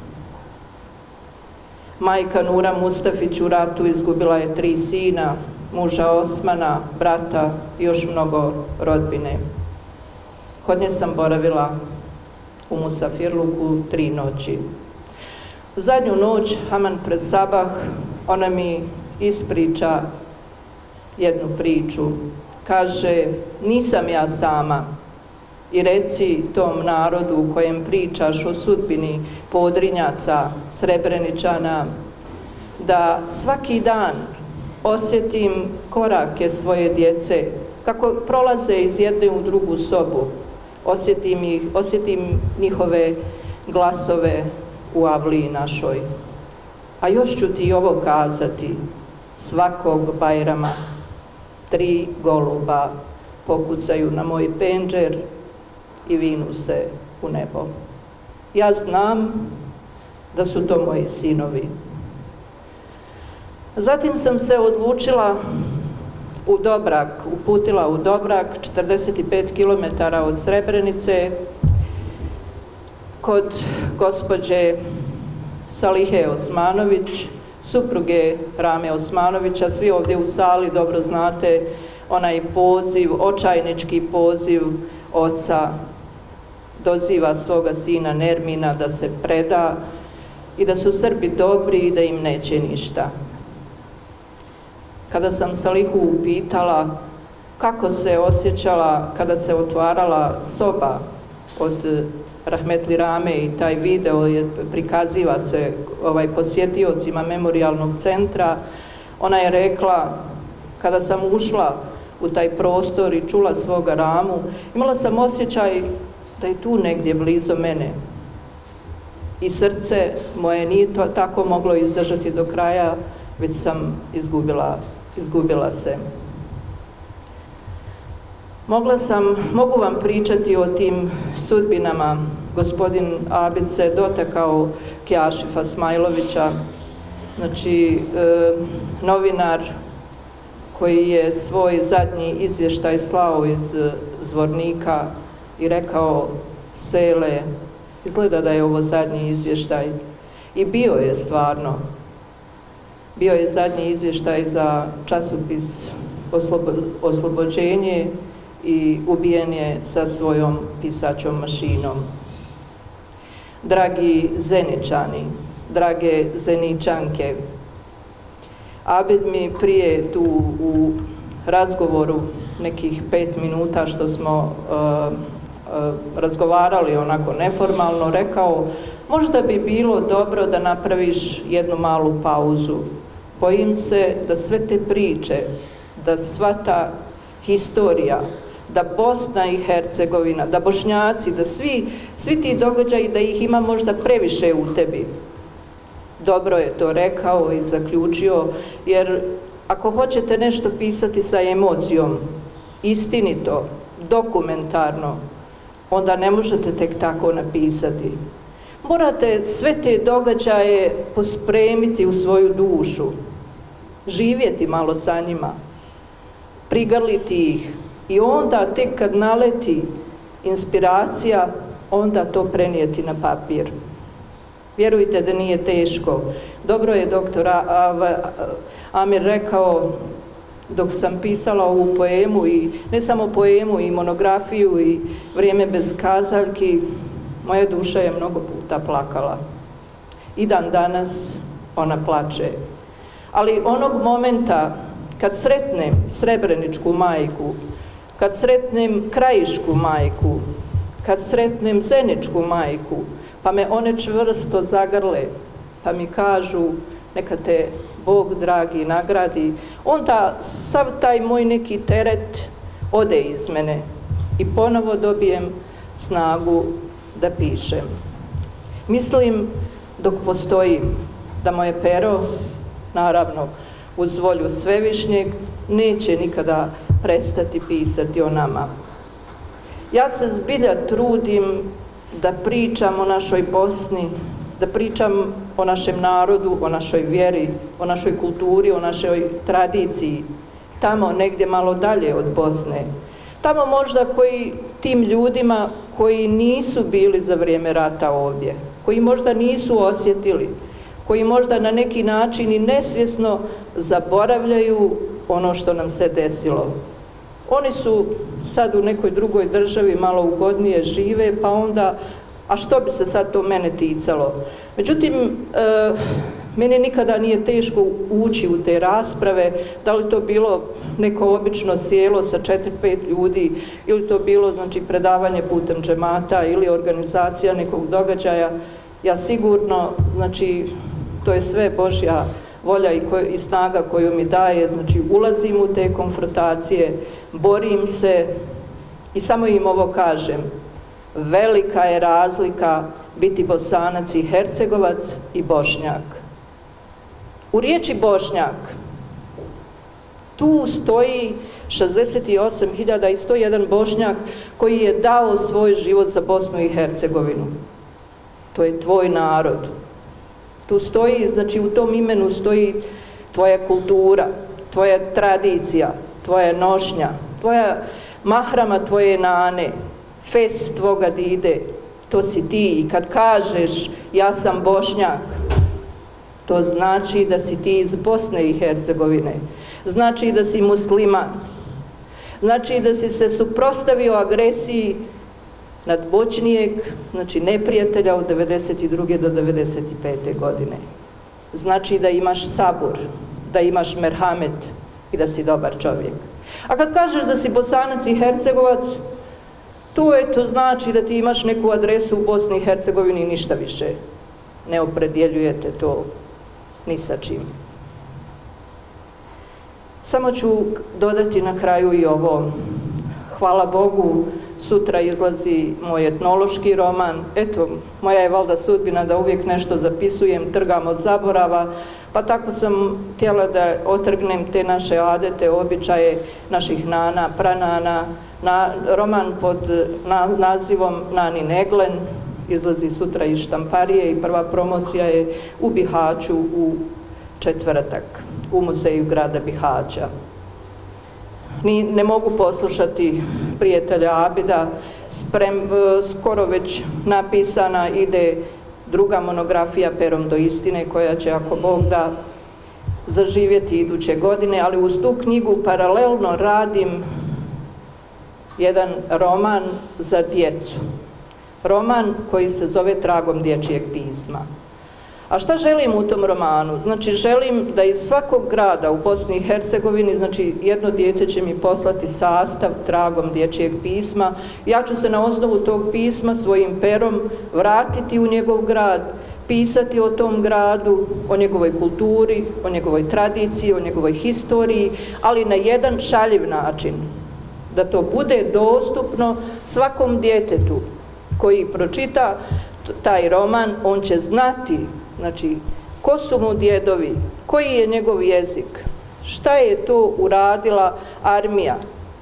Majka Nura Mustafić u ratu izgubila je tri sina, muža Osmana, brata i još mnogo rodbine. Kod nje sam boravila u Musafirluku tri noći. Zadnju noć, aman pred sabah, ona mi ispriča jednu priču. Kaže, nisam ja sama, i reci tom narodu u kojem pričaš o sudbini Podrinjaca, Srebreničana, da svaki dan osjetim korake svoje djece, kako prolaze iz jedne u drugu sobu, osjetim, ih, osjetim njihove glasove u avliji našoj. A još ću ti ovo kazati, svakog Bajrama tri goluba pokucaju na moj penđer i vinu se u nebo. Ja znam da su to moji sinovi. Zatim sam se odlučila u Dobrak, uputila u Dobrak, četrdeset pet kilometara od Srebrenice, kod gospođe Salihe Osmanović, supruge Rame Osmanovića. Svi ovdje u sali dobro znate onaj poziv, očajnički poziv oca, doziva svoga sina Nermina da se preda i da su Srbi dobri i da im neće ništa. Kada sam Salihu upitala kako se osjećala kada se otvarala soba od Rahmetli Rame i taj video je, prikaziva se ovaj, posjetiocima memorijalnog centra, ona je rekla, kada sam ušla u taj prostor i čula svoga Ramu, imala sam osjećaj da je tu negdje blizu mene. I srce moje nije to tako moglo izdržati do kraja, već sam izgubila, izgubila se. Mogla sam, mogu vam pričati o tim sudbinama. Gospodin Abid se dotakao Kjašifa Smajlovića, znači e, novinar koji je svoj zadnji izvještaj slao iz Zvornika i rekao, Sele, izgleda da je ovo zadnji izvještaj. I bio je stvarno. Bio je zadnji izvještaj za časopis Oslobo, Oslobođenje i ubijen je sa svojom pisaćom mašinom. Dragi Zeničani, drage Zeničanke, Abid mi prije tu u razgovoru nekih pet minuta što smo uh, uh, razgovarali onako neformalno, rekao, možda bi bilo dobro da napraviš jednu malu pauzu. Bojim se da sve te priče, da sva ta historija, da Bosna i Hercegovina, da Bošnjaci, da svi, svi ti događaji, da ih ima možda previše u tebi. Dobro je to rekao i zaključio, jer ako hoćete nešto pisati sa emocijom, istinito, dokumentarno, onda ne možete tek tako napisati. Morate sve te događaje pospremiti u svoju dušu, živjeti malo sa njima, prigrliti ih i onda tek kad naleti inspiracija, onda to prenijeti na papir. Vjerujte da nije teško. Dobro je doktor Amir rekao, dok sam pisala ovu poemu, i ne samo poemu, i monografiju, i Vrijeme bez kazaljki, moja duša je mnogo puta plakala. I dan danas ona plače. Ali onog momenta kad sretnem Srebreničku majku, kad sretnem Krajišku majku, kad sretnem Zeničku majku, pa me one čvrsto zagrle, pa mi kažu neka te Bog dragi nagradi, onda sav taj moj neki teret ode iz mene i ponovo dobijem snagu da pišem. Mislim, dok postojim, da moje pero, naravno uz volju Svevišnjeg, neće nikada prestati pisati o nama. Ja se zbilja trudim da pričam o našoj Bosni, da pričam o našem narodu, o našoj vjeri, o našoj kulturi, o našoj tradiciji, tamo negdje malo dalje od Bosne. Tamo možda koji tim ljudima koji nisu bili za vrijeme rata ovdje, koji možda nisu osjetili, koji možda na neki način i nesvjesno zaboravljaju ono što nam se desilo. Oni su sad u nekoj drugoj državi, malo ugodnije žive, pa onda, a što bi se sad to mene ticalo? Međutim, e, Meni nikada nije teško ući u te rasprave, da li to bilo neko obično sjelo sa četiri pet ljudi, ili to bilo znači, predavanje putem džemata ili organizacija nekog događaja. Ja sigurno, znači, to je sve Božja volja i, koj, i snaga koju mi daje, znači ulazim u te konfrontacije, borim se i samo im ovo kažem. Velika je razlika biti Bosanac i Hercegovac i Bošnjak. U riječi Bošnjak tu stoji šezdeset osam hiljada i sto jedan Bošnjak koji je dao svoj život za Bosnu i Hercegovinu. To je tvoj narod. Tu stoji, znači u tom imenu stoji tvoja kultura, tvoja tradicija, tvoja nošnja, tvoja mahrama tvoje nane, fes tvoga dide, to si ti. I kad kažeš ja sam Bošnjak, to znači da si ti iz Bosne i Hercegovine, znači da si musliman, znači da si se suprotstavio agresiji nad moćnijeg, znači neprijatelja od devedeset druge do devedeset pete godine. Znači da imaš sabur, da imaš merhamet i da si dobar čovjek. A kad kažeš da si Bosanac i Hercegovac, to je to znači da ti imaš neku adresu u Bosni i Hercegovini i ništa više. Ne opredjeljujete to ni sa čim. Samo ću dodati na kraju i ovo. Hvala Bogu, sutra izlazi moj etnološki roman. Eto, moja je valjda sudbina da uvijek nešto zapisujem, trgam od zaborava, pa tako sam htjela da otrgnem te naše adete, običaje naših nana, pranana. Na, roman pod na, nazivom Nani Neglen izlazi sutra iz štamparije i prva promocija je u Bihaću u četvrtak u muzeju grada Bihaća. Ni, ne mogu poslušati prijatelja Abida, sprem, skoro već napisana ide druga monografija Perom do istine koja će, ako Bog da, zaživjeti iduće godine, ali uz tu knjigu paralelno radim jedan roman za djecu. Roman koji se zove Tragom dječjeg pisma. A šta želim u tom romanu? Znači želim da iz svakog grada u Bosni i Hercegovini, znači jedno dijete će mi poslati sastav Tragom dječjeg pisma. Ja ću se na osnovu tog pisma svojim perom vratiti u njegov grad, pisati o tom gradu, o njegovoj kulturi, o njegovoj tradiciji, o njegovoj historiji, ali na jedan šaljiv način. Da to bude dostupno svakom djetetu koji pročita taj roman, on će znati, znači, ko su mu djedovi, koji je njegov jezik, šta je to uradila armija,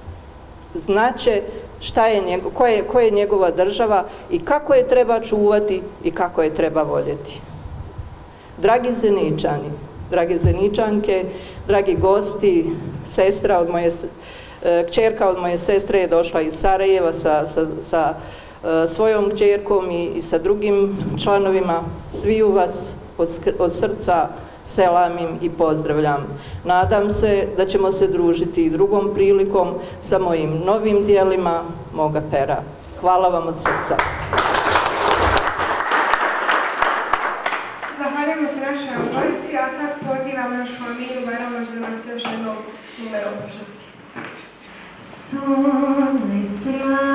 znaće šta je njego, ko je, ko je njegova država i kako je treba čuvati i kako je treba voljeti. Dragi Zeničani, drage Zeničanke, dragi gosti, sestra od moje kćerka od moje sestre je došla iz Sarajeva sa, sa, sa uh, svojom kćerkom i, i sa drugim članovima. Sviju vas od, od srca selamim i pozdravljam. Nadam se da ćemo se družiti i drugom prilikom sa mojim novim dijelima moga pera. Hvala vam od srca. Zahvaljujemo se našoj autorici, a sad pozivam našu Aminu Baranović da nam se još jednom numerom počasti. Sonne strane